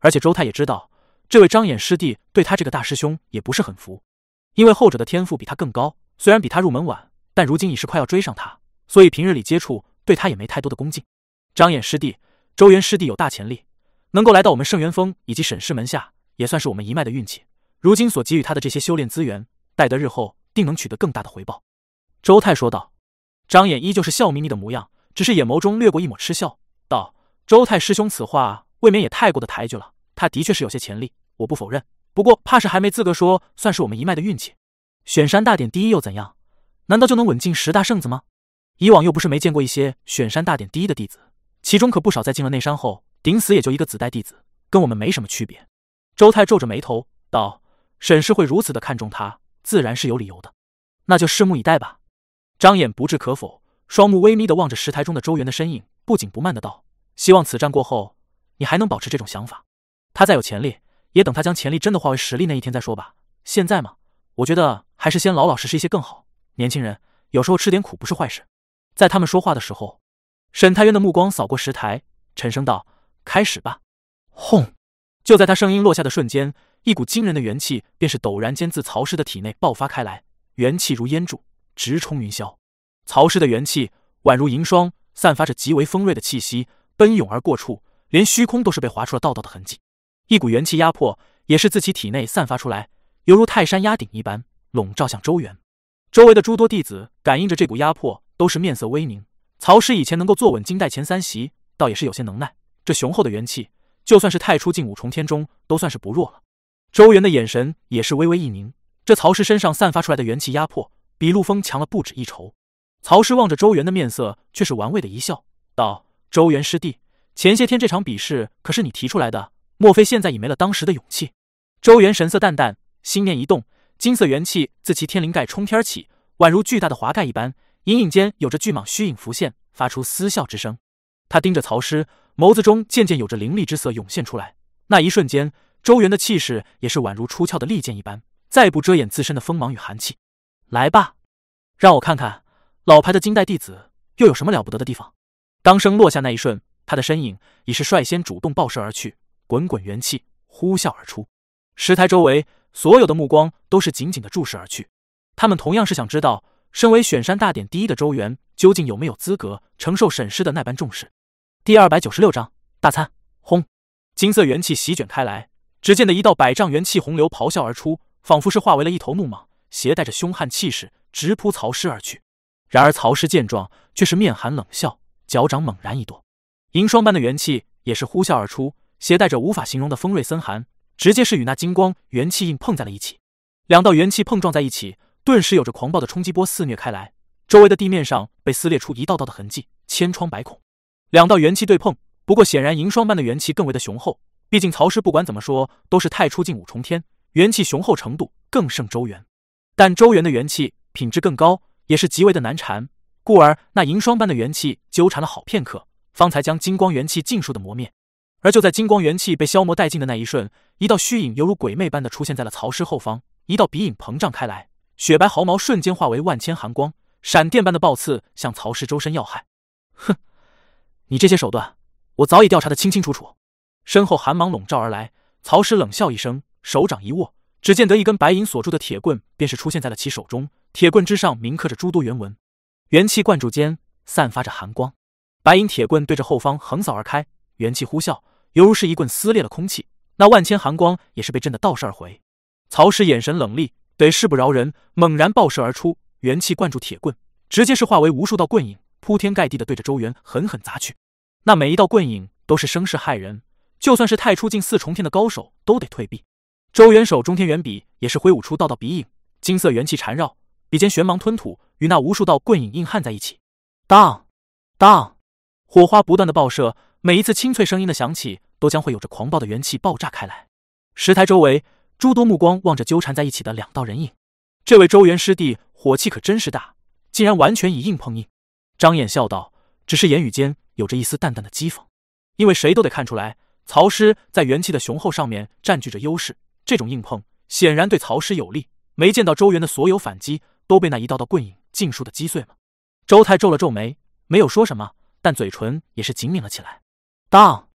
[SPEAKER 1] 而且周泰也知道，这位张衍师弟对他这个大师兄也不是很服，因为后者的天赋比他更高，虽然比他入门晚，但如今已是快要追上他，所以平日里接触对他也没太多的恭敬。张衍师弟、周元师弟有大潜力，能够来到我们圣元峰以及沈氏门下，也算是我们一脉的运气。如今所给予他的这些修炼资源，待得日后定能取得更大的回报。周泰说道。张衍依旧是笑眯眯的模样，只是眼眸中掠过一抹嗤笑，道：“周泰师兄此话未免也太过的抬举了。他的确是有些潜力，我不否认。不过怕是还没资格说算是我们一脉的运气。选山大典第一又怎样？难道就能稳进10大圣子吗？以往又不是没见过一些选山大典第一的弟子，其中可不少在进了内山后，顶死也就一个子代弟子，跟我们没什么区别。”周泰皱着眉头道：“沈氏会如此的看重他，自然是有理由的，那就拭目以待吧。”张衍不置可否，双目微眯地望着石台中的周元的身影，不紧不慢地道：“希望此战过后，你还能保持这种想法。他再有潜力，也等他将潜力真的化为实力那一天再说吧。现在嘛，我觉得还是先老老实实一些更好。年轻人有时候吃点苦不是坏事。”在他们说话的时候，沈太渊的目光扫过石台，沉声道：“开始吧。”轰！就在他声音落下的瞬间，一股惊人的元气便是陡然间自曹氏的体内爆发开来，元气如烟柱，直冲云霄。曹氏的元气宛如银霜，散发着极为锋锐的气息，奔涌而过处，连虚空都是被划出了道道的痕迹。一股元气压迫也是自其体内散发出来，犹如泰山压顶一般，笼罩向周元。周围的诸多弟子感应着这股压迫，都是面色微凝。曹氏以前能够坐稳金代前3席，倒也是有些能耐。这雄厚的元气，就算是太初境5重天中，都算是不弱了。周元的眼神也是微微一凝，这曹氏身上散发出来的元气压迫，比陆枫强了不止一筹。曹氏望着周元的面色，却是玩味的一笑，道：“周元师弟，前些天这场比试可是你提出来的，莫非现在已没了当时的勇气？”周元神色淡淡，心念一动，金色元气自其天灵盖冲天起，宛如巨大的华盖一般，隐隐间有着巨蟒虚影浮现，发出嘶笑之声。他盯着曹师，眸子中渐渐有着凌厉之色涌现出来。那一瞬间，周元的气势也是宛如出鞘的利剑一般，再不遮掩自身的锋芒与寒气。来吧，让我看看老牌的金代弟子又有什么了不得的地方。当声落下那一瞬，他的身影已是率先主动爆射而去，滚滚元气呼啸而出。石台周围所有的目光都是紧紧的注视而去，他们同样是想知道，身为选山大典第一的周元，究竟有没有资格承受沈师的那般重视。第296章大餐。轰！金色元气席卷开来，只见的一道100丈元气洪流咆哮而出，仿佛是化为了一头怒蟒，携带着凶悍气势直扑曹师而去。然而曹师见状，却是面含冷笑，脚掌猛然一跺，银霜般的元气也是呼啸而出，携带着无法形容的锋锐森寒，直接是与那金光元气硬碰在了一起。两道元气碰撞在一起，顿时有着狂暴的冲击波肆虐开来，周围的地面上被撕裂出一道道的痕迹，千疮百孔。两道元气对碰，不过显然银霜般的元气更为的雄厚，毕竟曹氏不管怎么说都是太初境5重天，元气雄厚程度更胜周元。但周元的元气品质更高，也是极为的难缠，故而那银霜般的元气纠缠了好片刻，方才将金光元气尽数的磨灭。而就在金光元气被消磨殆尽的那一瞬，一道虚影犹如鬼魅般的出现在了曹师后方，一道鼻影膨胀开来，雪白毫毛瞬间化为万千寒光，闪电般的暴刺向曹师周身要害。哼，你这些手段，我早已调查得清清楚楚。身后寒芒笼罩而来，曹师冷笑一声，手掌一握，只见得一根白银锁住的铁棍便是出现在了其手中，铁棍之上铭刻着诸多原文，元气灌注间散发着寒光。白银铁棍对着后方横扫而开，元气呼啸，犹如是一棍撕裂了空气，那万千寒光也是被震得倒射而回。曹师眼神冷厉，对势不饶人，猛然爆射而出，元气灌注铁棍，直接是化为无数道棍影，铺天盖地的对着周元狠狠砸去。那每一道棍影都是声势骇人，就算是太初境4重天的高手都得退避。周元手中天元笔也是挥舞出道道笔影，金色元气缠绕，笔尖玄芒吞吐，与那无数道棍影硬汉在一起。当当，火花不断的爆射，每一次清脆声音的响起，都将会有着狂暴的元气爆炸开来。石台周围诸多目光望着纠缠在一起的两道人影，这位周元师弟火气可真是大，竟然完全以硬碰硬。张衍笑道，只是言语间有着一丝淡淡的讥讽，因为谁都得看出来，曹师在元气的雄厚上面占据着优势，这种硬碰显然对曹师有利。没见到周元的所有反击都被那一道道棍影尽数的击碎吗？周泰皱了皱眉，没有说什么，但嘴唇也是紧抿了起来。当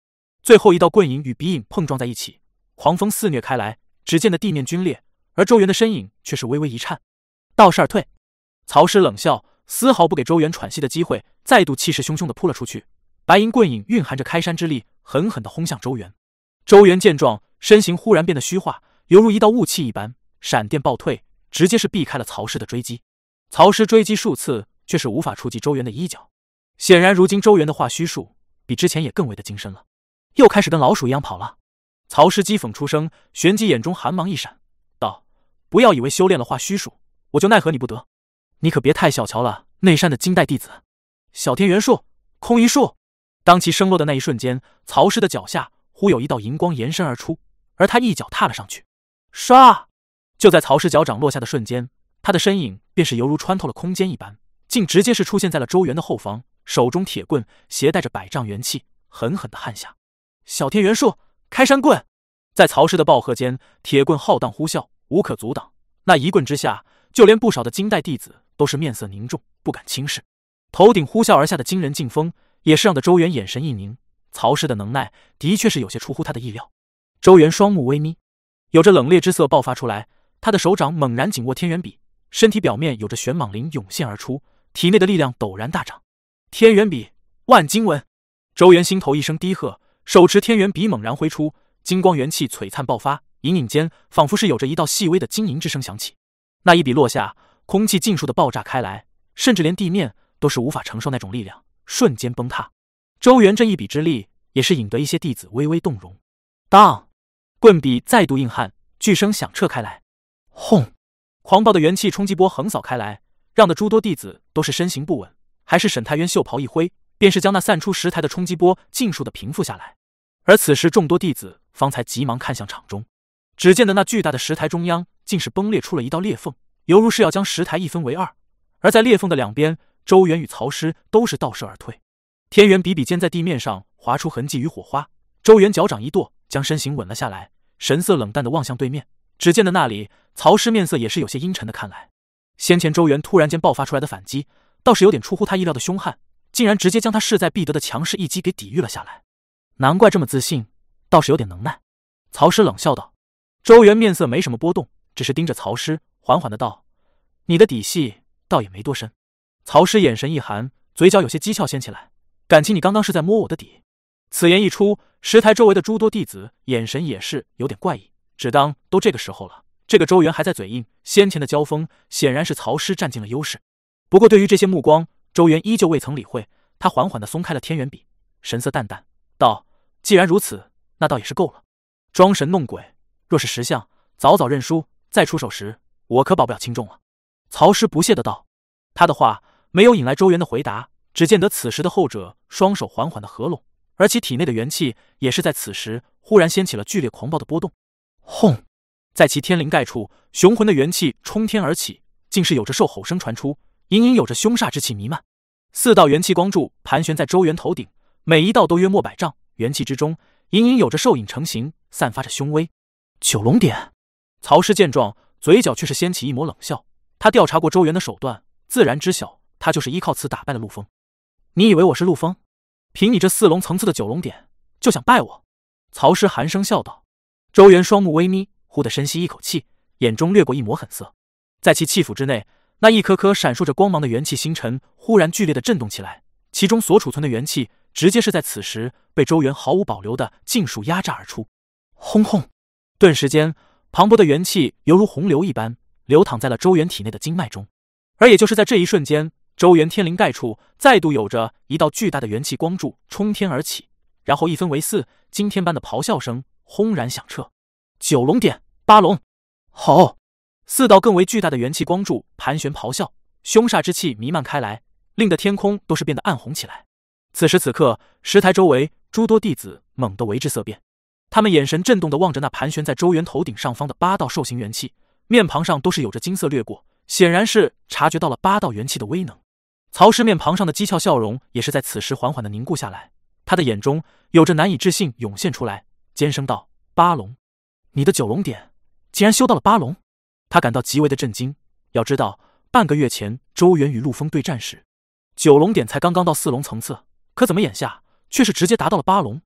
[SPEAKER 1] 最后一道棍影与笔影碰撞在一起，狂风肆虐开来，只见的地面皲裂，而周元的身影却是微微一颤。道士而退。曹师冷笑，丝毫不给周元喘息的机会，再度气势汹汹地扑了出去。白银棍影蕴含着开山之力，狠狠地轰向周元。周元见状，身形忽然变得虚化，犹如一道雾气一般，闪电暴退，直接是避开了曹师的追击。曹师追击数次，却是无法触及周元的衣角。显然，如今周元的话虚术比之前也更为的精深了，又开始跟老鼠一样跑了。曹师讥讽出声，旋即眼中寒芒一闪，道：“不要以为修炼了化虚术，我就奈何你不得。你可别太小瞧了内山的金代弟子。”小天元术、空一术。当其升落的那一瞬间，曹师的脚下忽有一道银光延伸而出，而他一脚踏了上去。唰！就在曹师脚掌落下的瞬间，他的身影便是犹如穿透了空间一般，竟直接是出现在了周元的后方，手中铁棍携带着100丈元气，狠狠地焊下。小天元术、开山棍。在曹师的暴喝间，铁棍浩荡呼啸，无可阻挡。那一棍之下，就连不少的金代弟子都是面色凝重，不敢轻视。头顶呼啸而下的惊人劲风，也是让得周元眼神一凝。曹师的能耐的确是有些出乎他的意料。周元双目微眯，有着冷冽之色爆发出来，他的手掌猛然紧握天元笔，身体表面有着玄蟒鳞涌现而出，体内的力量陡然大涨。天元笔，万金纹。周元心头一声低喝，手持天元笔猛然挥出，金光元气璀璨爆发，隐隐间仿佛是有着一道细微的金银之声响起。那一笔落下，空气尽数的爆炸开来，甚至连地面都是无法承受那种力量，瞬间崩塌。周元这一笔之力，也是引得一些弟子微微动容。当，棍笔再度硬焊，巨声响彻开来。轰！狂暴的元气冲击波横扫开来，让的诸多弟子都是身形不稳，还是沈太渊袖袍一挥，便是将那散出石台的冲击波尽数的平复下来。而此时众多弟子方才急忙看向场中，只见的那巨大的石台中央竟是崩裂出了一道裂缝，犹如是要将石台一分为二。而在裂缝的两边，周元与曹师都是倒射而退。天元笔笔尖在地面上划出痕迹与火花，周元脚掌一跺，将身形稳了下来，神色冷淡地望向对面。只见的那里，曹师面色也是有些阴沉的看来。先前周元突然间爆发出来的反击，倒是有点出乎他意料的凶悍，竟然直接将他势在必得的强势一击给抵御了下来。难怪这么自信，倒是有点能耐。曹师冷笑道。周元面色没什么波动，只是盯着曹师，缓缓的道：“你的底细倒也没多深。”曹师眼神一寒，嘴角有些讥诮掀起来：“感情你刚刚是在摸我的底？”此言一出，石台周围的诸多弟子眼神也是有点怪异。只当都这个时候了，这个周元还在嘴硬，先前的交锋显然是曹师占尽了优势。不过对于这些目光，周元依旧未曾理会，他缓缓地松开了天元笔，神色淡淡道：“既然如此，那倒也是够了。装神弄鬼，若是识相，早早认输，再出手时，我可保不了轻重了。”曹师不屑的道。他的话没有引来周元的回答，只见得此时的后者双手缓缓的合拢，而其体内的元气也是在此时忽然掀起了剧烈狂暴的波动。轰！在其天灵盖处，雄浑的元气冲天而起，竟是有着兽吼声传出，隐隐有着凶煞之气弥漫。4道元气光柱盘旋在周元头顶，每一道都约莫100丈，元气之中隐隐有着兽影成形，散发着凶威。九龙点。曹师见状，嘴角却是掀起一抹冷笑。他调查过周元的手段，自然知晓他就是依靠此打败了陆枫。你以为我是陆枫？凭你这4龙层次的九龙点，就想败我？曹师寒声笑道。周元双目微眯，忽地深吸一口气，眼中掠过一抹狠色。在其气府之内，那一颗颗闪烁着光芒的元气星辰忽然剧烈的震动起来，其中所储存的元气直接是在此时被周元毫无保留的尽数压榨而出。轰轰！顿时间，磅礴的元气犹如洪流一般流淌在了周元体内的经脉中。而也就是在这一瞬间，周元天灵盖处再度有着一道巨大的元气光柱冲天而起，然后一分为4，惊天般的咆哮声轰然响彻。9龙点，8龙！吼！4道更为巨大的元气光柱盘旋咆哮，凶煞之气弥漫开来，令得天空都是变得暗红起来。此时此刻，石台周围诸多弟子猛地为之色变，他们眼神震动地望着那盘旋在周元头顶上方的8道兽形元气，面庞上都是有着金色掠过，显然是察觉到了8道元气的威能。曹师面庞上的讥诮笑容也是在此时缓缓地凝固下来，他的眼中有着难以置信涌现出来，尖声道：“8龙，你的9龙点竟然修到了8龙！”他感到极为的震惊。要知道，半个月前周元与陆枫对战时，9龙点才刚刚到4龙层次，可怎么眼下却是直接达到了8龙？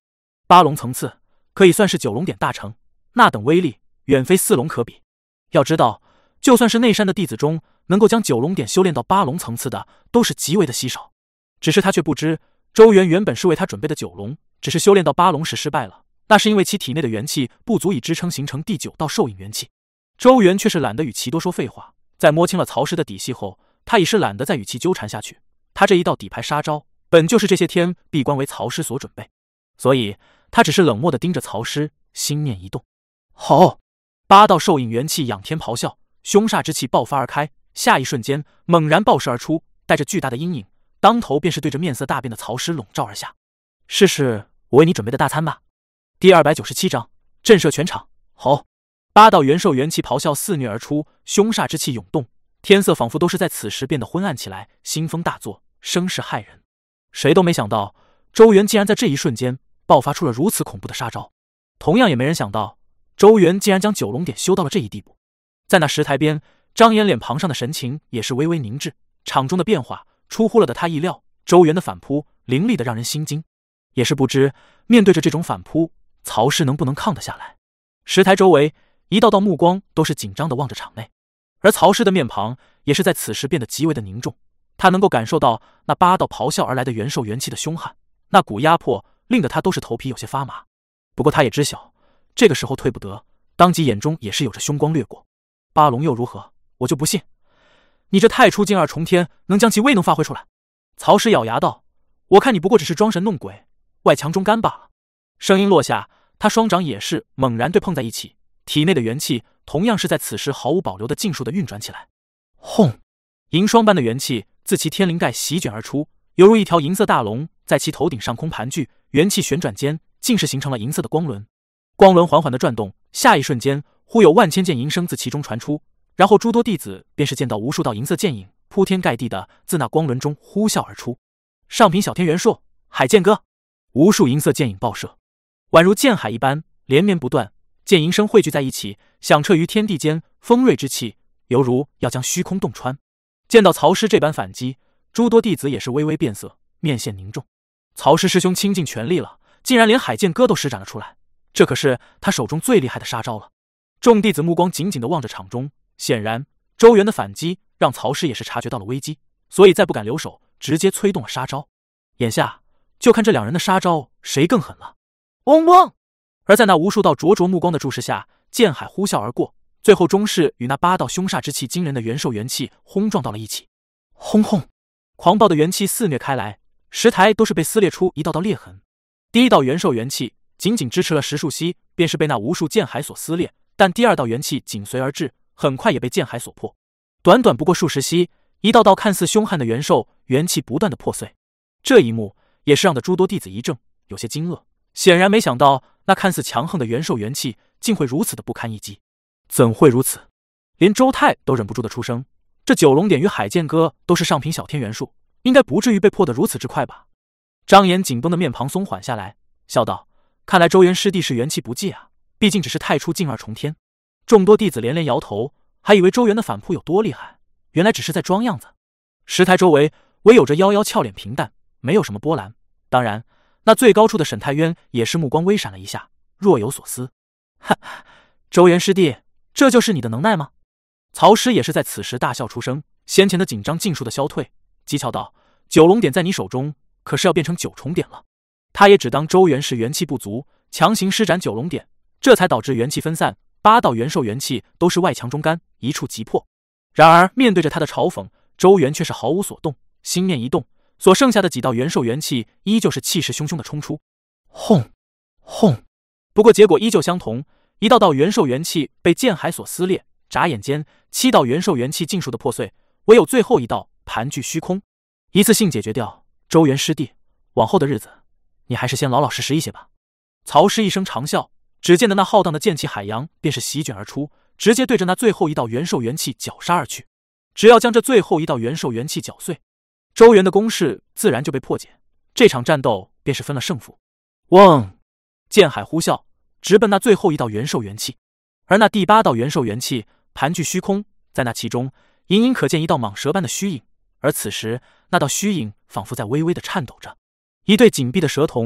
[SPEAKER 1] 8龙层次可以算是9龙典大成，那等威力远非4龙可比。要知道，就算是内山的弟子中，能够将9龙典修炼到8龙层次的，都是极为的稀少。只是他却不知，周元原本是为他准备的9龙，只是修炼到8龙时失败了，那是因为其体内的元气不足以支撑形成第9道兽影元气。周元却是懒得与其多说废话，在摸清了曹师的底细后，他已是懒得再与其纠缠下去。他这一道底牌杀招，本就是这些天闭关为曹师所准备，所以他只是冷漠地盯着曹师，心念一动，吼！8道兽影元气仰天咆哮，凶煞之气爆发而开，下一瞬间猛然爆射而出，带着巨大的阴影，当头便是对着面色大变的曹师笼罩而下。试我为你准备的大餐吧。第297章震慑全场。吼！8道元兽元气咆哮肆虐而出，凶煞之气涌动，天色仿佛都是在此时变得昏暗起来，腥风大作，声势骇人。谁都没想到，周元竟然在这一瞬间爆发出了如此恐怖的杀招。同样也没人想到，周元竟然将9龙典修到了这一地步。在那石台边，张岩脸庞上的神情也是微微凝滞，场中的变化出乎了他意料。周元的反扑凌厉的让人心惊，也是不知面对着这种反扑，曹师能不能抗得下来。石台周围一道道目光都是紧张地望着场内，而曹师的面庞也是在此时变得极为的凝重。他能够感受到那8道咆哮而来的元兽元气的凶悍，那股压迫令得他都是头皮有些发麻。不过他也知晓，这个时候退不得，当即眼中也是有着凶光掠过。8龙又如何？我就不信你这太初劲2重天能将其威能发挥出来。曹师咬牙道：我看你不过只是装神弄鬼，外强中干罢了。声音落下，他双掌也是猛然对碰在一起，体内的元气同样是在此时毫无保留的尽数的运转起来。轰！银霜般的元气自其天灵盖席卷而出，犹如一条银色大龙在其头顶上空盘踞，元气旋转间竟是形成了银色的光轮。光轮缓缓的转动，下一瞬间忽有万千剑银声自其中传出，然后诸多弟子便是见到无数道银色剑影铺天盖地的自那光轮中呼啸而出。上品小天元硕，海剑哥！无数银色剑影爆射，宛如剑海一般连绵不断，剑银声汇聚在一起，响彻于天地间，锋锐之气犹如要将虚空洞穿。见到曹师这般反击，诸多弟子也是微微变色，面线凝重。曹师师兄倾尽全力了，竟然连海剑歌都施展了出来，这可是他手中最厉害的杀招了。众弟子目光紧紧地望着场中，显然周元的反击让曹师也是察觉到了危机，所以再不敢留手，直接催动了杀招。眼下就看这两人的杀招谁更狠了。嗡嗡！而在那无数道灼灼目光的注视下，剑海呼啸而过，最后终是与那8道凶煞之气惊人的元兽元气轰撞到了一起。轰轰！狂暴的元气肆虐开来，石台都是被撕裂出一道道裂痕。第一道元兽元气仅仅支持了10数息，便是被那无数剑海所撕裂，但第2道元气紧随而至，很快也被剑海所破。短短不过数十息，一道道看似凶悍的元兽元气不断的破碎。这一幕也是让的诸多弟子一怔，有些惊愕，显然没想到那看似强横的元兽元气竟会如此的不堪一击。怎会如此？连周泰都忍不住的出声，这9龙典与海剑歌都是上品小天元术，应该不至于被破得如此之快吧。张岩紧绷的面庞松缓下来，笑道：看来周元师弟是元气不济啊，毕竟只是太初劲2重天。众多弟子连连摇头，还以为周元的反扑有多厉害，原来只是在装样子。石台周围唯有着夭夭俏脸平淡，没有什么波澜。当然那最高处的沈太渊也是目光微闪了一下，若有所思。哈，周元师弟，这就是你的能耐吗？曹师也是在此时大笑出声，先前的紧张尽数的消退，讥诮道：9龙典在你手中可是要变成9重典了。他也只当周元是元气不足，强行施展9龙典，这才导致元气分散，8道元兽元气都是外强中干，一触即破。然而面对着他的嘲讽，周元却是毫无所动，心念一动，所剩下的几道元兽元气依旧是气势汹汹的冲出。轰轰！不过结果依旧相同，一道道元兽元气被剑海所撕裂，眨眼间7道元兽元气尽数的破碎，唯有最后一道盘踞虚空，一次性解决掉。周元师弟，往后的日子你还是先老老实实一些吧。曹师一声长啸，只见的那浩荡的剑气海洋便是席卷而出，直接对着那最后一道元兽元气绞杀而去。只要将这最后一道元兽元气绞碎，周元的攻势自然就被破解，这场战斗便是分了胜负。嗡！剑海呼啸，直奔那最后一道元兽元气。而那第8道元兽元气盘踞虚空，在那其中隐隐可见一道蟒蛇般的虚影，而此时那道虚影仿佛在微微的颤抖着，一对紧闭的蛇瞳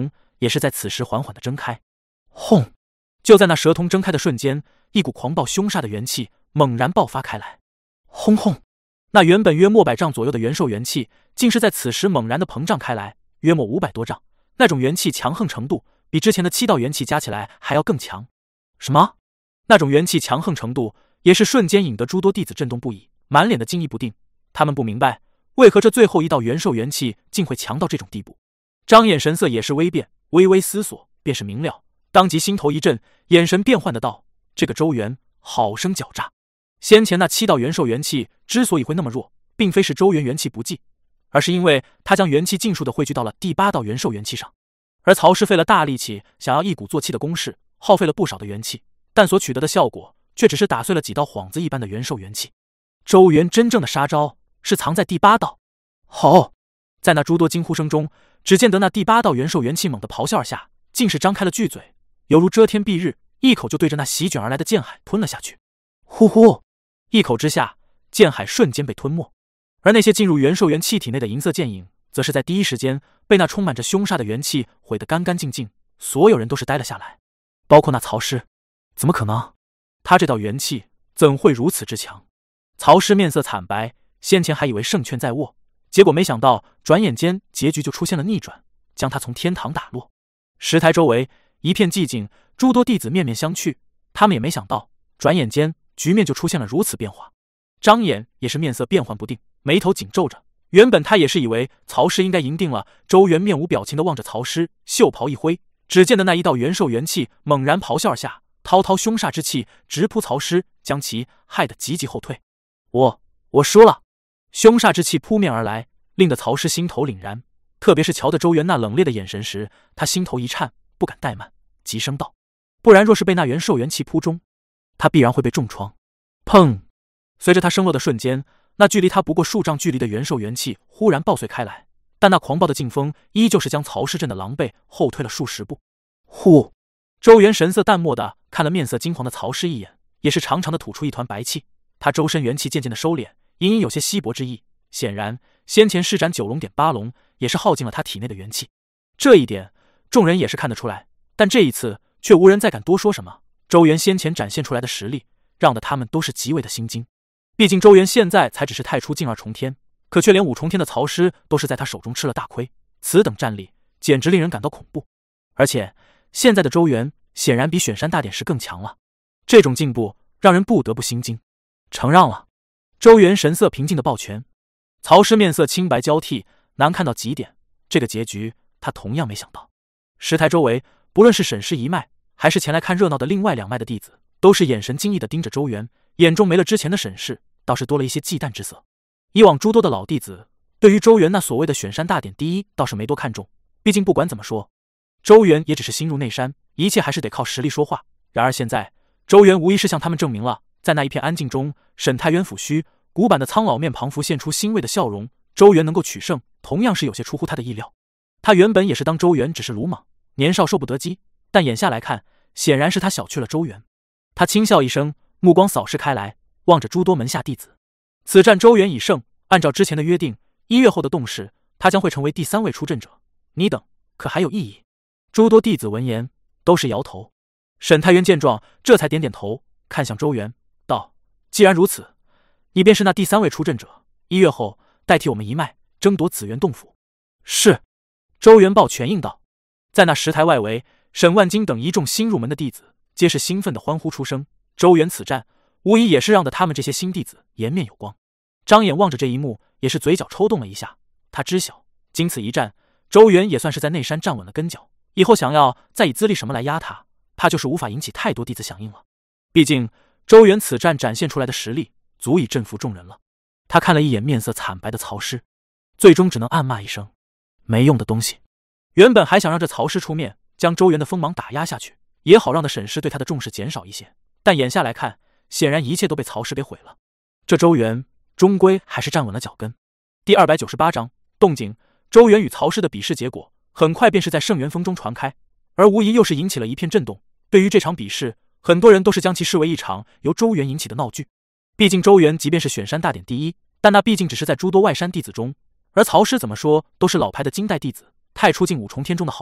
[SPEAKER 1] 也是在此时缓缓地睁开。轰！就在那蛇瞳睁开的瞬间，一股狂暴凶煞的元气猛然爆发开来。轰轰！那原本约莫100丈左右的元兽元气，竟是在此时猛然的膨胀开来，约莫500多丈。那种元气强横程度，比之前的7道元气加起来还要更强。什么？那种元气强横程度，也是瞬间引得诸多弟子震动不已，满脸的惊疑不定。他们不明白，为何这最后一道元兽元气竟会强到这种地步。张眼神色也是微变，微微思索，便是明了，当即心头一震，眼神变幻的道：“这个周元好生狡诈！先前那7道元兽元气之所以会那么弱，并非是周元元气不济，而是因为他将元气尽数的汇聚到了第8道元兽元气上。而曹氏费了大力气想要一鼓作气的攻势，耗费了不少的元气，但所取得的效果却只是打碎了几道幌子一般的元兽元气。周元真正的杀招是藏在第8道。吼！在那诸多惊呼声中，只见得那第8道元兽元气猛地咆哮而下，竟是张开了巨嘴，犹如遮天蔽日，一口就对着那席卷而来的剑海吞了下去。呼呼！一口之下，剑海瞬间被吞没，而那些进入元兽元气体内的银色剑影，则是在第一时间被那充满着凶煞的元气毁得干干净净。所有人都是呆了下来，包括那曹师。怎么可能？他这道元气怎会如此之强？曹师面色惨白，先前还以为胜券在握，结果没想到转眼间结局就出现了逆转，将他从天堂打落。石台周围一片寂静，诸多弟子面面相觑，他们也没想到转眼间局面就出现了如此变化。张眼也是面色变幻不定，眉头紧皱着。原本他也是以为曹师应该赢定了，周元面无表情地望着曹师，袖袍一挥，只见的那一道元兽元气猛然咆哮而下，滔滔凶煞之气直扑曹师，将其害得急急后退。我输了！凶煞之气扑面而来，令得曹师心头凛然，特别是瞧得周元那冷冽的眼神时，他心头一颤，不敢怠慢，急声道：“不然若是被那元兽元气扑中，他必然会被重创。”砰！随着他声落的瞬间，那距离他不过数丈距离的元兽元气忽然爆碎开来，但那狂暴的劲风依旧是将曹师震得狼狈后退了数十步。呼！周元神色淡漠地看了面色惊惶的曹师一眼，也是长长的吐出一团白气。他周身元气渐渐的收敛，隐隐有些稀薄之意。显然，先前施展9龙点8龙也是耗尽了他体内的元气。这一点，众人也是看得出来，但这一次却无人再敢多说什么。周元先前展现出来的实力，让得他们都是极为的心惊。毕竟周元现在才只是太初境2重天，可却连5重天的曹师都是在他手中吃了大亏，此等战力简直令人感到恐怖。而且现在的周元显然比选山大典时更强了，这种进步让人不得不心惊。承让了。周元神色平静的抱拳，曹师面色青白交替，难看到极点。这个结局他同样没想到。石台周围不论是沈氏一脉，还是前来看热闹的另外2脉的弟子，都是眼神惊异的盯着周元，眼中没了之前的沈氏，倒是多了一些忌惮之色。以往诸多的老弟子对于周元那所谓的选山大典第一倒是没多看重，毕竟不管怎么说，周元也只是新入内山，一切还是得靠实力说话。然而现在，周元无疑是向他们证明了，在那一片安静中，沈太元抚须，古板的苍老面庞浮现出欣慰的笑容。周元能够取胜，同样是有些出乎他的意料。他原本也是当周元只是鲁莽年少受不得鸡，但眼下来看，显然是他小觑了周元。他轻笑一声，目光扫视开来，望着诸多门下弟子。此战周元已胜，按照之前的约定，1月后的动势，他将会成为第3位出阵者。你等可还有异议？诸多弟子闻言都是摇头。沈太元见状，这才点点头，看向周元道：“既然如此，你便是那第3位出阵者，1月后代替我们一脉争夺紫元洞府。”是。周元抱拳应道。在那石台外围，沈万金等一众新入门的弟子皆是兴奋的欢呼出声。周元此战无疑也是让得他们这些新弟子颜面有光。张眼望着这一幕，也是嘴角抽动了一下。他知晓经此一战，周元也算是在内山站稳了根脚，以后想要再以资历什么来压他，怕就是无法引起太多弟子响应了。毕竟周元此战展现出来的实力足以镇服众人了。他看了一眼面色惨白的曹师，最终只能暗骂一声：没用的东西。原本还想让这曹师出面将周元的锋芒打压下去，也好让的沈氏对他的重视减少一些，但眼下来看，显然一切都被曹氏给毁了。这周元终归还是站稳了脚跟。第298章动静。周元与曹氏的比试结果很快便是在圣元峰中传开，而无疑又是引起了一片震动。对于这场比试，很多人都是将其视为一场由周元引起的闹剧。毕竟周元即便是选山大典第一，但那毕竟只是在诸多外山弟子中，而曹师怎么说都是老牌的金代弟子，太初境5重天中的好手，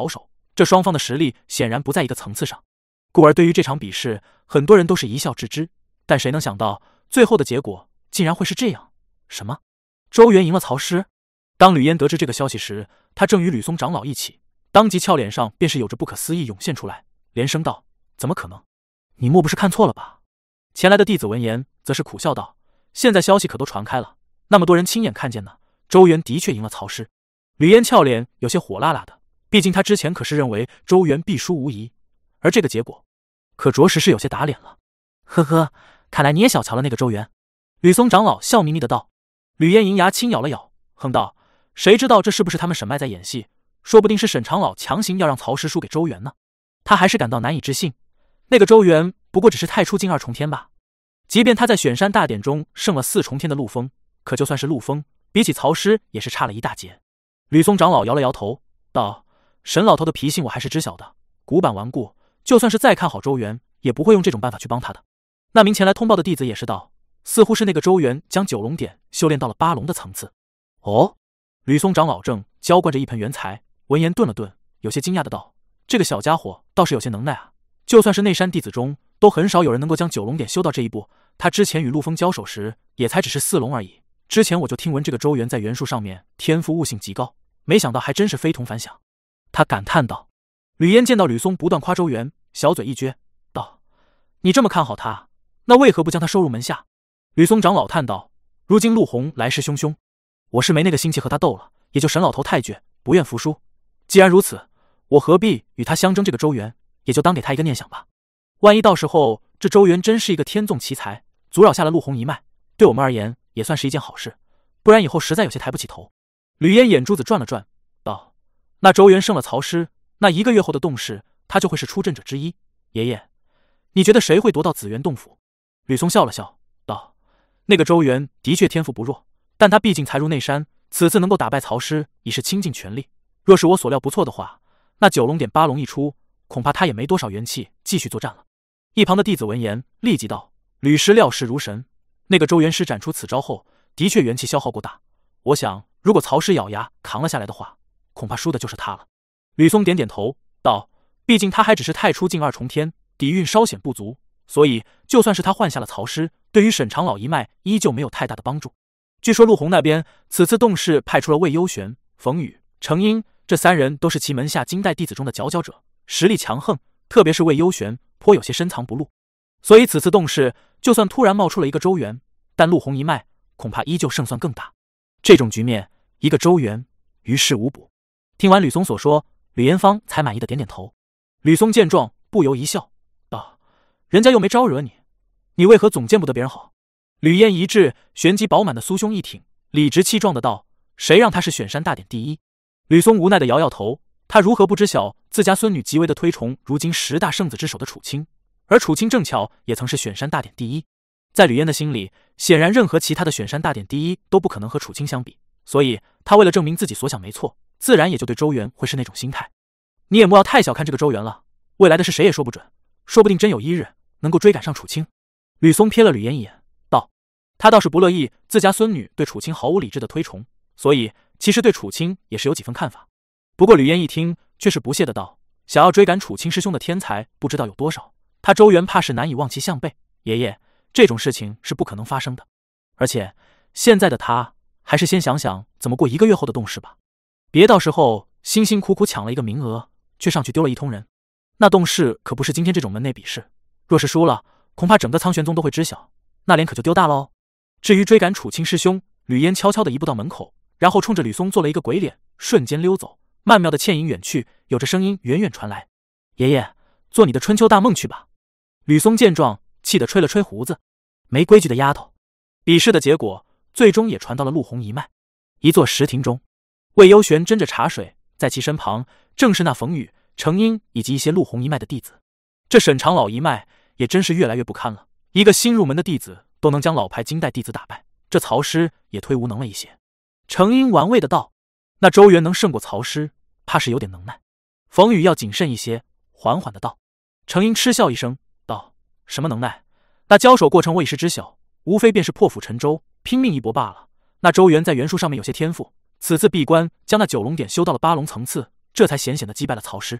[SPEAKER 1] 这双方的实力显然不在一个层次上，故而对于这场比试，很多人都是一笑置之。但谁能想到，最后的结果竟然会是这样？什么？周元赢了曹师？当吕嫣得知这个消息时，他正与吕松长老一起，当即俏脸上便是有着不可思议涌现出来，连声道：“怎么可能？你莫不是看错了吧？”前来的弟子闻言，则是苦笑道：“现在消息可都传开了，那么多人亲眼看见呢，周元的确赢了曹师。”吕嫣俏脸有些火辣辣的，毕竟他之前可是认为周元必输无疑，而这个结果，可着实是有些打脸了。呵呵，看来你也小瞧了那个周元。吕松长老笑眯眯的道。吕嫣银牙轻咬了咬，哼道：“谁知道这是不是他们沈脉在演戏？说不定是沈长老强行要让曹师输给周元呢。”他还是感到难以置信，那个周元不过只是太初境2重天吧？即便他在选山大典中胜了4重天的陆风，可就算是陆风，比起曹师也是差了一大截。吕松长老摇了摇头，道：“沈老头的脾性我还是知晓的，古板顽固，就算是再看好周元，也不会用这种办法去帮他的。”那名前来通报的弟子也是道：“似乎是那个周元将9龙典修炼到了8龙的层次。”哦，吕松长老正浇灌着一盆元材，闻言顿了顿，有些惊讶的道：“这个小家伙倒是有些能耐啊！就算是内山弟子中，都很少有人能够将9龙典修到这一步。他之前与陆风交手时，也才只是4龙而已。之前我就听闻这个周元在元术上面天赋悟性极高，没想到还真是非同凡响。”他感叹道。吕嫣见到吕松不断夸周元，小嘴一撅，道：“你这么看好他，那为何不将他收入门下？”吕松长老叹道：“如今陆红来势汹汹，我是没那个心情和他斗了，也就沈老头太倔，不愿服输。既然如此，我何必与他相争？这个周元，也就当给他一个念想吧。万一到时候这周元真是一个天纵奇才，阻扰下了陆红一脉，对我们而言也算是一件好事，不然以后实在有些抬不起头。”吕嫣眼珠子转了转，道：“那周元胜了曹师，那1个月后的动势，他就会是出阵者之一。爷爷，你觉得谁会夺到紫元洞府？”吕松笑了笑，道：“那个周元的确天赋不弱，但他毕竟才入内山，此次能够打败曹师，已是倾尽全力。若是我所料不错的话，那9龙典8龙一出，恐怕他也没多少元气继续作战了。”一旁的弟子闻言，立即道：“吕师料事如神，那个周元施展出此招后，的确元气消耗过大。我想，如果曹师咬牙扛了下来的话，恐怕输的就是他了。”吕松点点头，道：“毕竟他还只是太初境2重天，底蕴稍显不足，所以就算是他换下了曹师，对于沈长老一脉依旧没有太大的帮助。据说陆红那边此次动势派出了魏幽玄、冯宇、程英这3人，都是其门下金代弟子中的佼佼者，实力强横，特别是魏幽玄颇有些深藏不露。所以此次动势，就算突然冒出了一个周元，但陆红一脉恐怕依旧胜算更大。这种局面，一个周元于事无补。”听完吕松所说，吕嫣芳才满意的点点头。吕松见状，不由一笑，道：“人家又没招惹你，你为何总见不得别人好？”吕嫣一滞，旋即饱满的酥胸一挺，理直气壮的道：“谁让他是选山大典第一？”吕松无奈的摇摇头，他如何不知晓自家孙女极为的推崇如今10大圣子之首的楚清，而楚清正巧也曾是选山大典第一。在吕嫣的心里，显然任何其他的选山大典第一都不可能和楚清相比，所以他为了证明自己所想没错，自然也就对周元会是那种心态。你也莫要太小看这个周元了，未来的事谁也说不准，说不定真有一日能够追赶上楚清。吕松瞥了吕嫣一眼，道：“他倒是不乐意自家孙女对楚清毫无理智的推崇，所以其实对楚清也是有几分看法。”不过吕嫣一听，却是不屑的道：“想要追赶楚清师兄的天才不知道有多少，他周元怕是难以望其项背。爷爷，这种事情是不可能发生的。而且现在的他，还是先想想怎么过1个月后的动势吧，别到时候辛辛苦苦抢了一个名额，却上去丢了一通人。那动势可不是今天这种门内比试，若是输了，恐怕整个苍玄宗都会知晓，那脸可就丢大喽。”至于追赶楚清师兄，吕嫣悄悄地移步到门口，然后冲着吕松做了一个鬼脸，瞬间溜走，曼妙的倩影远去，有着声音远远传来：“爷爷，做你的春秋大梦去吧。”吕松见状，气得吹了吹胡子：“没规矩的丫头！”比试的结果最终也传到了陆红一脉。一座石亭中，魏幽玄斟着茶水，在其身旁正是那冯宇、程英以及一些陆红一脉的弟子。这沈长老一脉也真是越来越不堪了，一个新入门的弟子都能将老牌金代弟子打败，这曹师也忒无能了一些。程英玩味的道：“那周元能胜过曹师，怕是有点能耐。”冯宇要谨慎一些，缓缓的道。程英嗤笑一声道：“什么能耐？那交手过程我已是知晓，无非便是破釜沉舟，拼命一搏罢了。那周元在元术上面有些天赋，此次闭关将那9龙典修到了8龙层次，这才显的击败了曹师。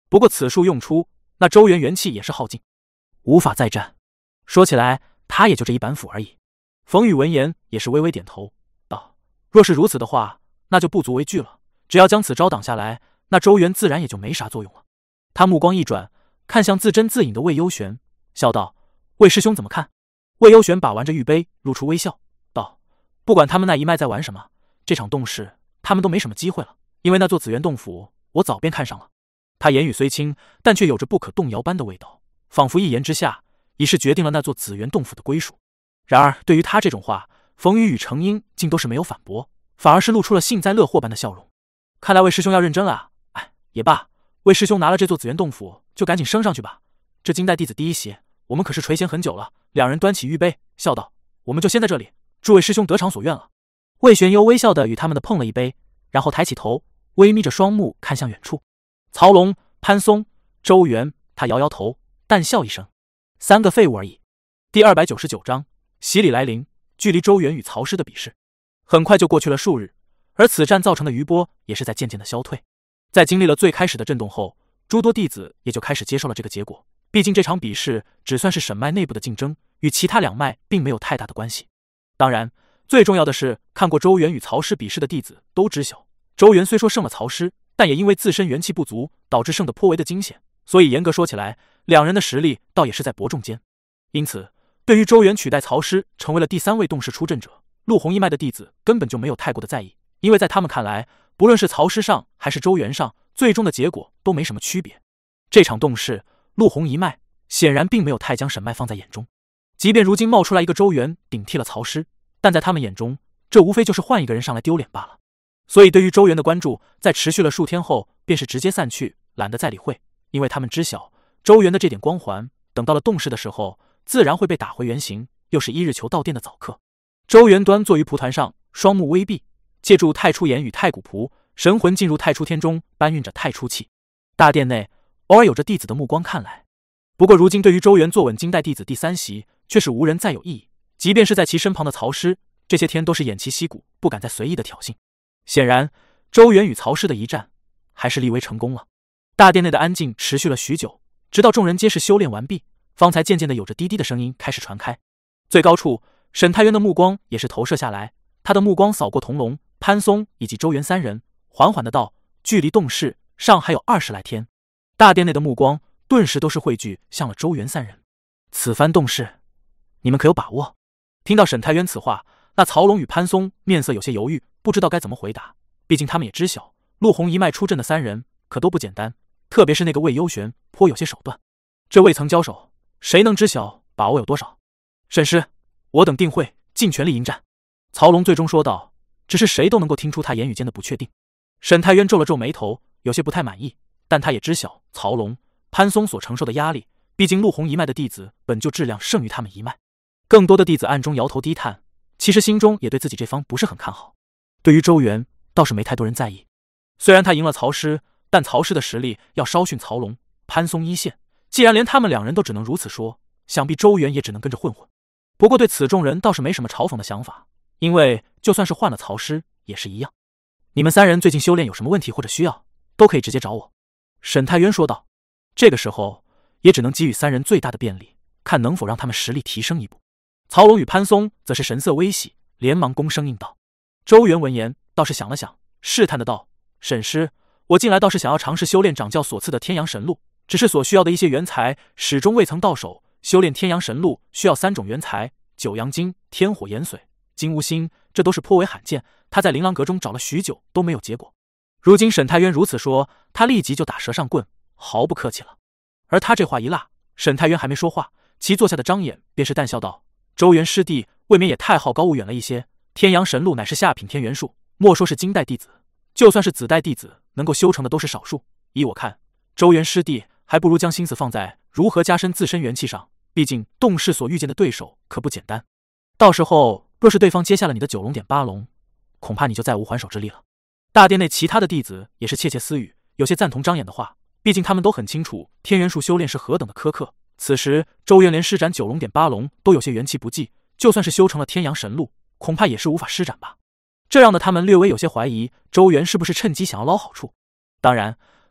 [SPEAKER 1] 不过此术用出，那周元元气也是耗尽，无法再战。说起来，他也就这一板斧而已。冯宇闻言也是微微点头，道：“若是如此的话，那就不足为惧了。只要将此招挡下来，那周元自然也就没啥作用了。”他目光一转，看向自斟自饮的魏幽玄，笑道：“魏师兄怎么看？”魏幽玄把玩着玉杯，露出微笑，道：“不管他们那一脉在玩什么，这场动势他们都没什么机会了。因为那座紫元洞府，我早便看上了。”他言语虽轻，但却有着不可动摇般的味道，仿佛一言之下，已是决定了那座紫元洞府的归属。然而对于他这种话，冯宇与程英竟都是没有反驳，反而是露出了幸灾乐祸般的笑容。看来魏师兄要认真了啊！哎，也罢，魏师兄拿了这座紫元洞府，就赶紧升上去吧。这金代弟子第一席，我们可是垂涎很久了。两人端起玉杯，笑道：“我们就先在这里，诸位师兄得偿所愿了。”魏玄幽微笑的与他们的碰了一杯，然后抬起头，微眯着双目看向远处。曹龙、潘松、周元，他摇摇头，淡笑一声：“三个废物而已。”第299章，洗礼来临。距离周元与曹师的比试，很快就过去了数日，而此战造成的余波也是在渐渐的消退。在经历了最开始的震动后，诸多弟子也就开始接受了这个结果。毕竟这场比试只算是沈脉内部的竞争，与其他两脉并没有太大的关系。当然，最重要的是，看过周元与曹师比试的弟子都知晓，周元虽说胜了曹师，但也因为自身元气不足，导致胜得颇为的惊险。所以严格说起来，两人的实力倒也是在伯仲间。因此，对于周元取代曹师成为了第3位动势出阵者，陆红一脉的弟子根本就没有太过的在意，因为在他们看来，不论是曹师上还是周元上，最终的结果都没什么区别。这场动势，陆红一脉显然并没有太将沈脉放在眼中。即便如今冒出来一个周元顶替了曹师，但在他们眼中，这无非就是换一个人上来丢脸罢了。所以对于周元的关注，在持续了数天后便是直接散去，懒得再理会。因为他们知晓周元的这点光环，等到了动势的时候，自然会被打回原形，又是一日求到店的早课。周元端坐于蒲团上，双目微闭，借助太初眼与太古蒲，神魂进入太初天中，搬运着太初气。大殿内偶尔有着弟子的目光看来，不过如今对于周元坐稳金代弟子第3席，却是无人再有异议。即便是在其身旁的曹师，这些天都是偃旗息鼓，不敢再随意的挑衅。显然，周元与曹师的一战还是立为成功了。大殿内的安静持续了许久，直到众人皆是修炼完毕，方才渐渐的有着滴滴的声音开始传开。最高处，沈太渊的目光也是投射下来，他的目光扫过童龙、潘松以及周元3人，缓缓的道：“距离动势尚还有20来天。”大殿内的目光顿时都是汇聚向了周元3人。此番动势，你们可有把握？听到沈太渊此话，那曹龙与潘松面色有些犹豫，不知道该怎么回答。毕竟他们也知晓，陆红一脉出阵的3人可都不简单，特别是那个魏幽玄，颇有些手段。这未曾交手，谁能知晓把握有多少？沈师，我等定会尽全力迎战。曹龙最终说道，只是谁都能够听出他言语间的不确定。沈太渊皱了皱眉头，有些不太满意，但他也知晓曹龙、潘松所承受的压力，毕竟陆红一脉的弟子本就质量胜于他们一脉。更多的弟子暗中摇头低叹，其实心中也对自己这方不是很看好。对于周元，倒是没太多人在意。虽然他赢了曹师，但曹师的实力要稍逊曹龙、潘松一线。既然连他们2人都只能如此说，想必周元也只能跟着混混。不过对此众人倒是没什么嘲讽的想法，因为就算是换了曹师也是一样。你们3人最近修炼有什么问题或者需要，都可以直接找我。沈太渊说道。这个时候也只能给予3人最大的便利，看能否让他们实力提升一步。曹龙与潘松则是神色微喜，连忙躬声应道。周元闻言倒是想了想，试探的道：“沈师，我近来倒是想要尝试修炼掌教所赐的天阳神路，只是所需要的一些元材始终未曾到手。修炼天阳神路需要3种元材：九阳金、天火炎水、金乌星，这都是颇为罕见。他在琳琅阁中找了许久都没有结果。”如今沈太渊如此说，他立即就打蛇上棍，毫不客气了。而他这话一落，沈太渊还没说话，其坐下的张眼便是淡笑道：“周元师弟未免也太好高骛远了一些。天阳神路乃是下品天元术，莫说是金代弟子，就算是子代弟子能够修成的都是少数。依我看，周元师弟还不如将心思放在如何加深自身元气上，毕竟动势所遇见的对手可不简单。到时候若是对方接下了你的9龙点8龙，恐怕你就再无还手之力了。”大殿内其他的弟子也是窃窃私语，有些赞同张眼的话，毕竟他们都很清楚天元术修炼是何等的苛刻。此时周元连施展9龙点8龙都有些元气不济，就算是修成了天阳神路，恐怕也是无法施展吧。这让的他们略微有些怀疑周元是不是趁机想要捞好处。当然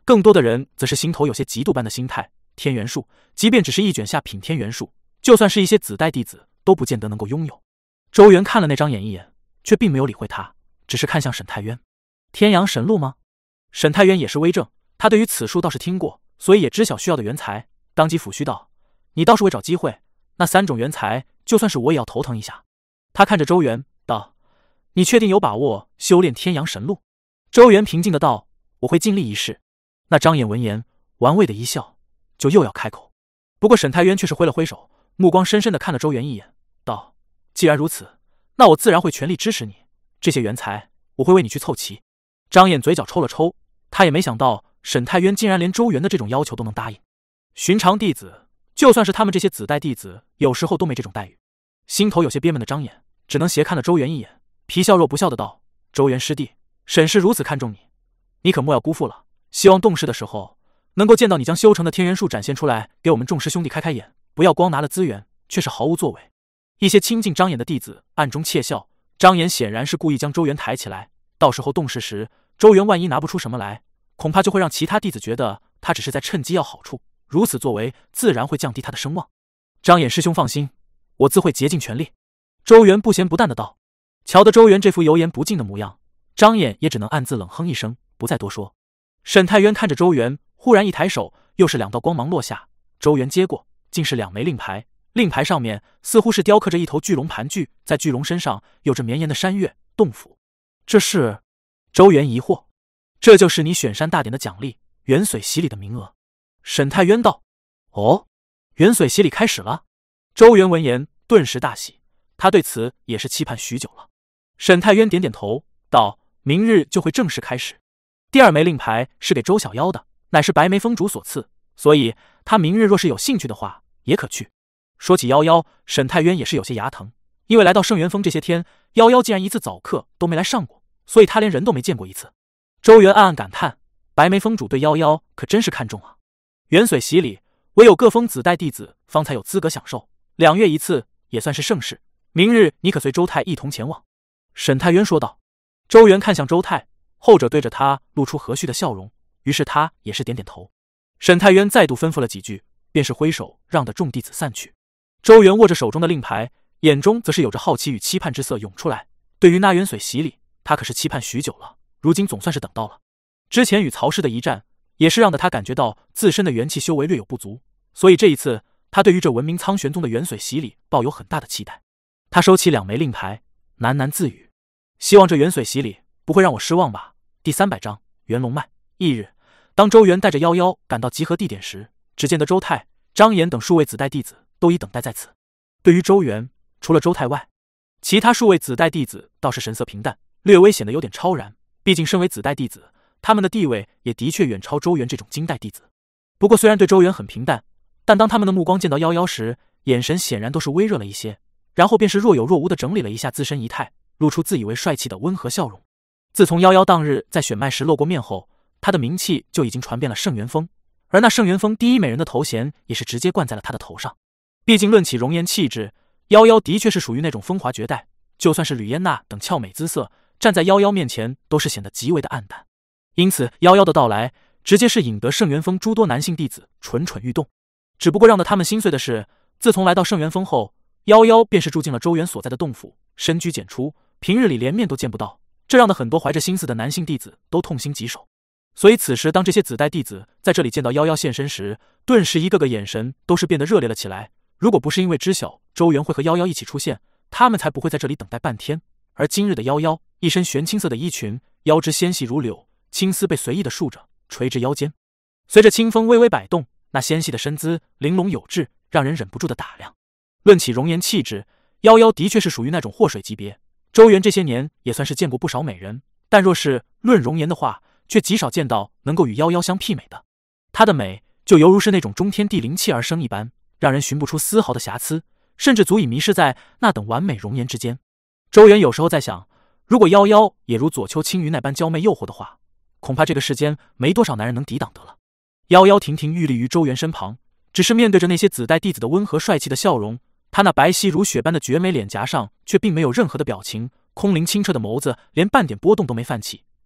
[SPEAKER 1] 更多的人则是心头有些嫉妒般的心态。天元术，即便只是一卷下品天元术，就算是一些子代弟子都不见得能够拥有。周元看了那张眼一眼，却并没有理会他，只是看向沈太渊。天阳神路吗？沈太渊也是微怔，他对于此术倒是听过，所以也知晓需要的元材，当即抚须道：“你倒是会找机会，那3种元材，就算是我也要头疼一下。”他看着周元道：“你确定有把握修炼天阳神路？”周元平静的道：“我会尽力一试。”那张眼闻言，玩味的一笑，就又要开口。不过沈太渊却是挥了挥手，目光深深的看了周元一眼，道：“既然如此，那我自然会全力支持你。这些元材，我会为你去凑齐。”张眼嘴角抽了抽，他也没想到沈太渊竟然连周元的这种要求都能答应。寻常弟子，就算是他们这些子代弟子，有时候都没这种待遇。心头有些憋闷的张眼，只能斜看了周元一眼，皮笑肉不笑的道：“周元师弟，沈师如此看重你，你可莫要辜负了。希望动师的时候，能够见到你将修成的天元术展现出来，给我们众师兄弟开开眼，不要光拿了资源，却是毫无作为。”一些亲近张眼的弟子暗中窃笑，张眼显然是故意将周元抬起来，到时候动师时，周元万一拿不出什么来，恐怕就会让其他弟子觉得他只是在趁机要好处，如此作为自然会降低他的声望。张眼师兄放心，我自会竭尽全力。周元不咸不淡的道。瞧得周元这副油盐不进的模样，张眼也只能暗自冷哼一声，不再多说。沈太渊看着周元，忽然一抬手，又是2道光芒落下，周元接过，竟是2枚令牌，令牌上面似乎是雕刻着一头巨龙盘踞，在巨龙身上有着绵延的山岳洞府。这是？周元疑惑。这就是你选山大典的奖励，元髓洗礼的名额。沈太渊道。哦，元髓洗礼开始了。周元闻言顿时大喜，他对此也是期盼许久了。沈太渊点点头道：“明日就会正式开始。”第2枚令牌是给周小妖的，乃是白眉峰主所赐，所以他明日若是有兴趣的话，也可去。说起夭夭，沈太渊也是有些牙疼，因为来到圣元峰这些天，夭夭竟然一次早课都没来上过，所以他连人都没见过一次。周元暗暗感叹，白眉峰主对夭夭可真是看重啊。元髓洗礼，唯有各峰子代弟子方才有资格享受，2月一次，也算是盛事。明日你可随周太一同前往。”沈太渊说道。周元看向周太，后者对着他露出和煦的笑容，于是他也是点点头。沈太渊再度吩咐了几句，便是挥手让得众弟子散去。周元握着手中的令牌，眼中则是有着好奇与期盼之色涌出来。对于那元髓洗礼，他可是期盼许久了，如今总算是等到了。之前与曹氏的一战，也是让得他感觉到自身的元气修为略有不足，所以这一次他对于这闻名苍玄宗的元髓洗礼抱有很大的期待。他收起2枚令牌，喃喃自语：“希望这元髓洗礼不会让我失望吧。”第300章元龙脉。翌日，当周元带着夭夭赶到集合地点时，只见得周太、张岩等数位子代弟子都已等待在此。对于周元，除了周太外，其他数位子代弟子倒是神色平淡，略微显得有点超然。毕竟身为子代弟子，他们的地位也的确远超周元这种金代弟子。不过虽然对周元很平淡，但当他们的目光见到夭夭时，眼神显然都是微热了一些，然后便是若有若无地整理了一下自身仪态，露出自以为帅气的温和笑容。自从夭夭当日在选脉时露过面后，他的名气就已经传遍了圣元峰，而那圣元峰第一美人的头衔也是直接冠在了他的头上。毕竟论起容颜气质，夭夭的确是属于那种风华绝代，就算是吕嫣娜等俏美姿色，站在夭夭面前都是显得极为的暗淡。因此夭夭的到来，直接是引得圣元峰诸多男性弟子蠢蠢欲动。只不过让得他们心碎的是，自从来到圣元峰后，夭夭便是住进了周元所在的洞府，深居简出，平日里连面都见不到，这让得很多怀着心思的男性弟子都痛心疾首。所以此时当这些子代弟子在这里见到夭夭现身时，顿时一个个眼神都是变得热烈了起来。如果不是因为知晓周元会和夭夭一起出现，他们才不会在这里等待半天。而今日的夭夭，一身玄青色的衣裙，腰肢纤细如柳，青丝被随意的束着，垂至腰间，随着清风微微摆动，那纤细的身姿玲珑有致，让人忍不住的打量。论起容颜气质，夭夭的确是属于那种祸水级别。周元这些年也算是见过不少美人，但若是论容颜的话，却极少见到能够与夭夭相媲美的。她的美就犹如是那种中天地灵气而生一般，让人寻不出丝毫的瑕疵，甚至足以迷失在那等完美容颜之间。周元有时候在想，如果夭夭也如左丘青鱼那般娇媚诱惑的话，恐怕这个世间没多少男人能抵挡得了。夭夭亭亭玉立于周元身旁，只是面对着那些子代弟子的温和帅气的笑容，她那白皙如雪般的绝美脸颊上却并没有任何的表情，空灵清澈的眸子连半点波动都没泛起，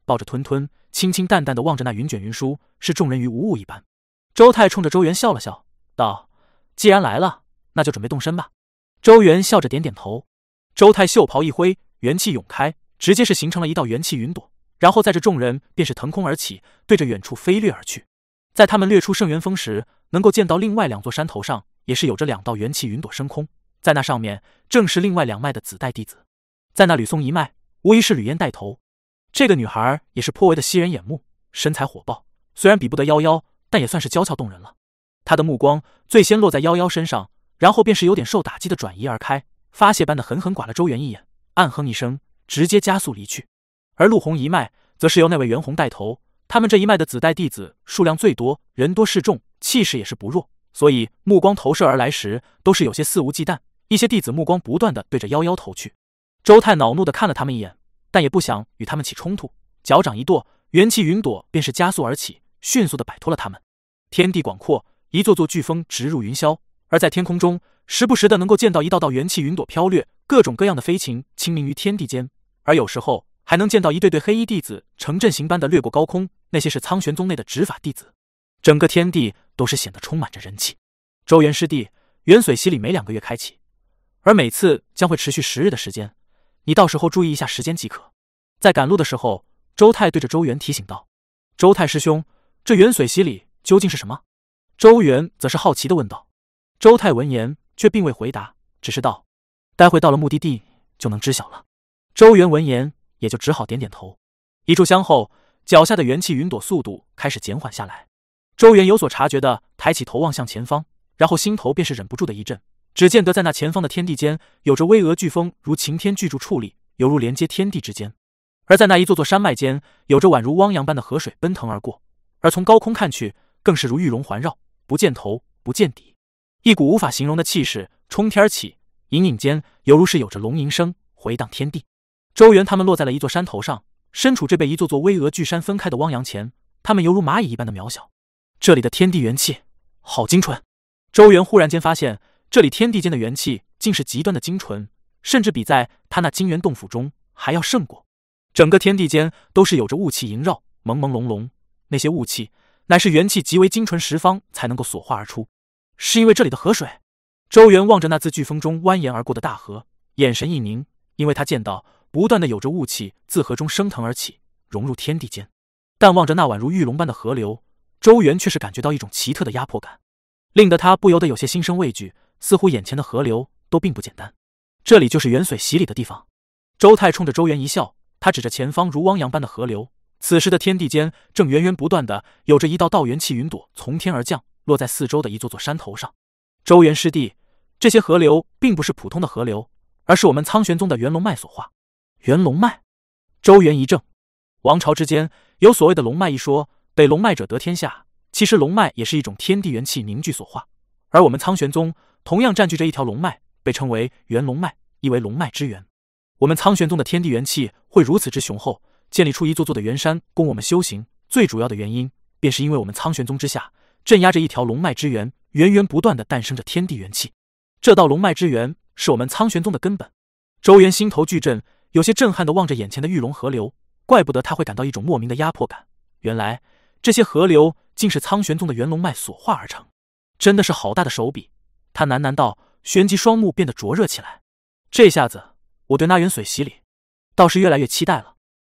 [SPEAKER 1] 抱着吞吞，清清淡淡的望着那云卷云舒，视众人于无物一般。周泰冲着周元笑了笑，道：“既然来了，那就准备动身吧。”周元笑着点点头。周泰袖袍一挥，元气涌开，直接是形成了一道元气云朵，然后载着众人便是腾空而起，对着远处飞掠而去。在他们掠出圣元峰时，能够见到另外2座山头上也是有着2道元气云朵升空，在那上面正是另外2脉的子代弟子。在那吕松一脉，无疑是吕嫣带头。这个女孩也是颇为的吸人眼目，身材火爆，虽然比不得夭夭，但也算是娇俏动人了。她的目光最先落在夭夭身上，然后便是有点受打击的转移而开，发泄般的狠狠剐了周元一眼，暗哼一声，直接加速离去。而陆红一脉则是由那位袁弘带头，他们这一脉的子代弟子数量最多，人多势众，气势也是不弱，所以目光投射而来时都是有些肆无忌惮，一些弟子目光不断的对着夭夭投去。周泰恼怒的看了他们一眼，但也不想与他们起冲突，脚掌一跺，元气云朵便是加速而起，迅速的摆脱了他们。天地广阔，一座座飓风直入云霄，而在天空中时不时的能够见到一道道元气云朵飘掠，各种各样的飞禽清明于天地间，而有时候还能见到一对对黑衣弟子呈阵型般的掠过高空，那些是苍玄宗内的执法弟子。整个天地都是显得充满着人气。周元师弟，元髓洗礼每2个月开启，而每次将会持续10日的时间，你到时候注意一下时间即可。在赶路的时候，周泰对着周元提醒道：“周泰师兄，这元髓洗礼究竟是什么？”周元则是好奇地问道。周泰闻言却并未回答，只是道：“待会到了目的地就能知晓了。”周元闻言也就只好点点头。一炷香后，脚下的元气云朵速度开始减缓下来。周元有所察觉的抬起头望向前方，然后心头便是忍不住的一震。只见得在那前方的天地间，有着巍峨巨峰如擎天巨柱矗立，犹如连接天地之间。而在那一座座山脉间，有着宛如汪洋般的河水奔腾而过，而从高空看去，更是如玉龙环绕，不见头不见底，一股无法形容的气势冲天而起，隐隐间犹如是有着龙吟声回荡天地。周元他们落在了一座山头上，身处这被一座座巍峨巨山分开的汪洋前，他们犹如蚂蚁一般的渺小。这里的天地元气好精纯。周元忽然间发现，这里天地间的元气竟是极端的精纯，甚至比在他那金元洞府中还要胜过。整个天地间都是有着雾气萦绕，朦朦胧胧，那些雾气乃是元气极为精纯十方才能够所化而出。是因为这里的河水？周元望着那自飓风中蜿蜒而过的大河，眼神一凝，因为他见到不断的有着雾气自河中升腾而起，融入天地间。但望着那宛如玉龙般的河流，周元却是感觉到一种奇特的压迫感，令得他不由得有些心生畏惧，似乎眼前的河流都并不简单。这里就是元髓洗礼的地方。周泰冲着周元一笑，他指着前方如汪洋般的河流，此时的天地间正源源不断的有着一道道元气云朵从天而降，落在四周的一座座山头上。周元师弟，这些河流并不是普通的河流，而是我们苍玄宗的元龙脉所化。元龙脉？周元一怔。王朝之间有所谓的龙脉一说，得龙脉者得天下，其实龙脉也是一种天地元气凝聚所化，而我们苍玄宗同样占据着一条龙脉，被称为元龙脉，亦为龙脉之源。我们苍玄宗的天地元气会如此之雄厚，建立出一座座的元山供我们修行，最主要的原因便是因为我们苍玄宗之下镇压着一条龙脉之源，源源不断的诞生着天地元气。这道龙脉之源是我们苍玄宗的根本。周元心头巨震，有些震撼地望着眼前的玉龙河流，怪不得他会感到一种莫名的压迫感，原来这些河流竟是苍玄宗的元龙脉所化而成，真的是好大的手笔。他喃喃道，旋即双目变得灼热起来。这下子我对那元髓洗礼倒是越来越期待了。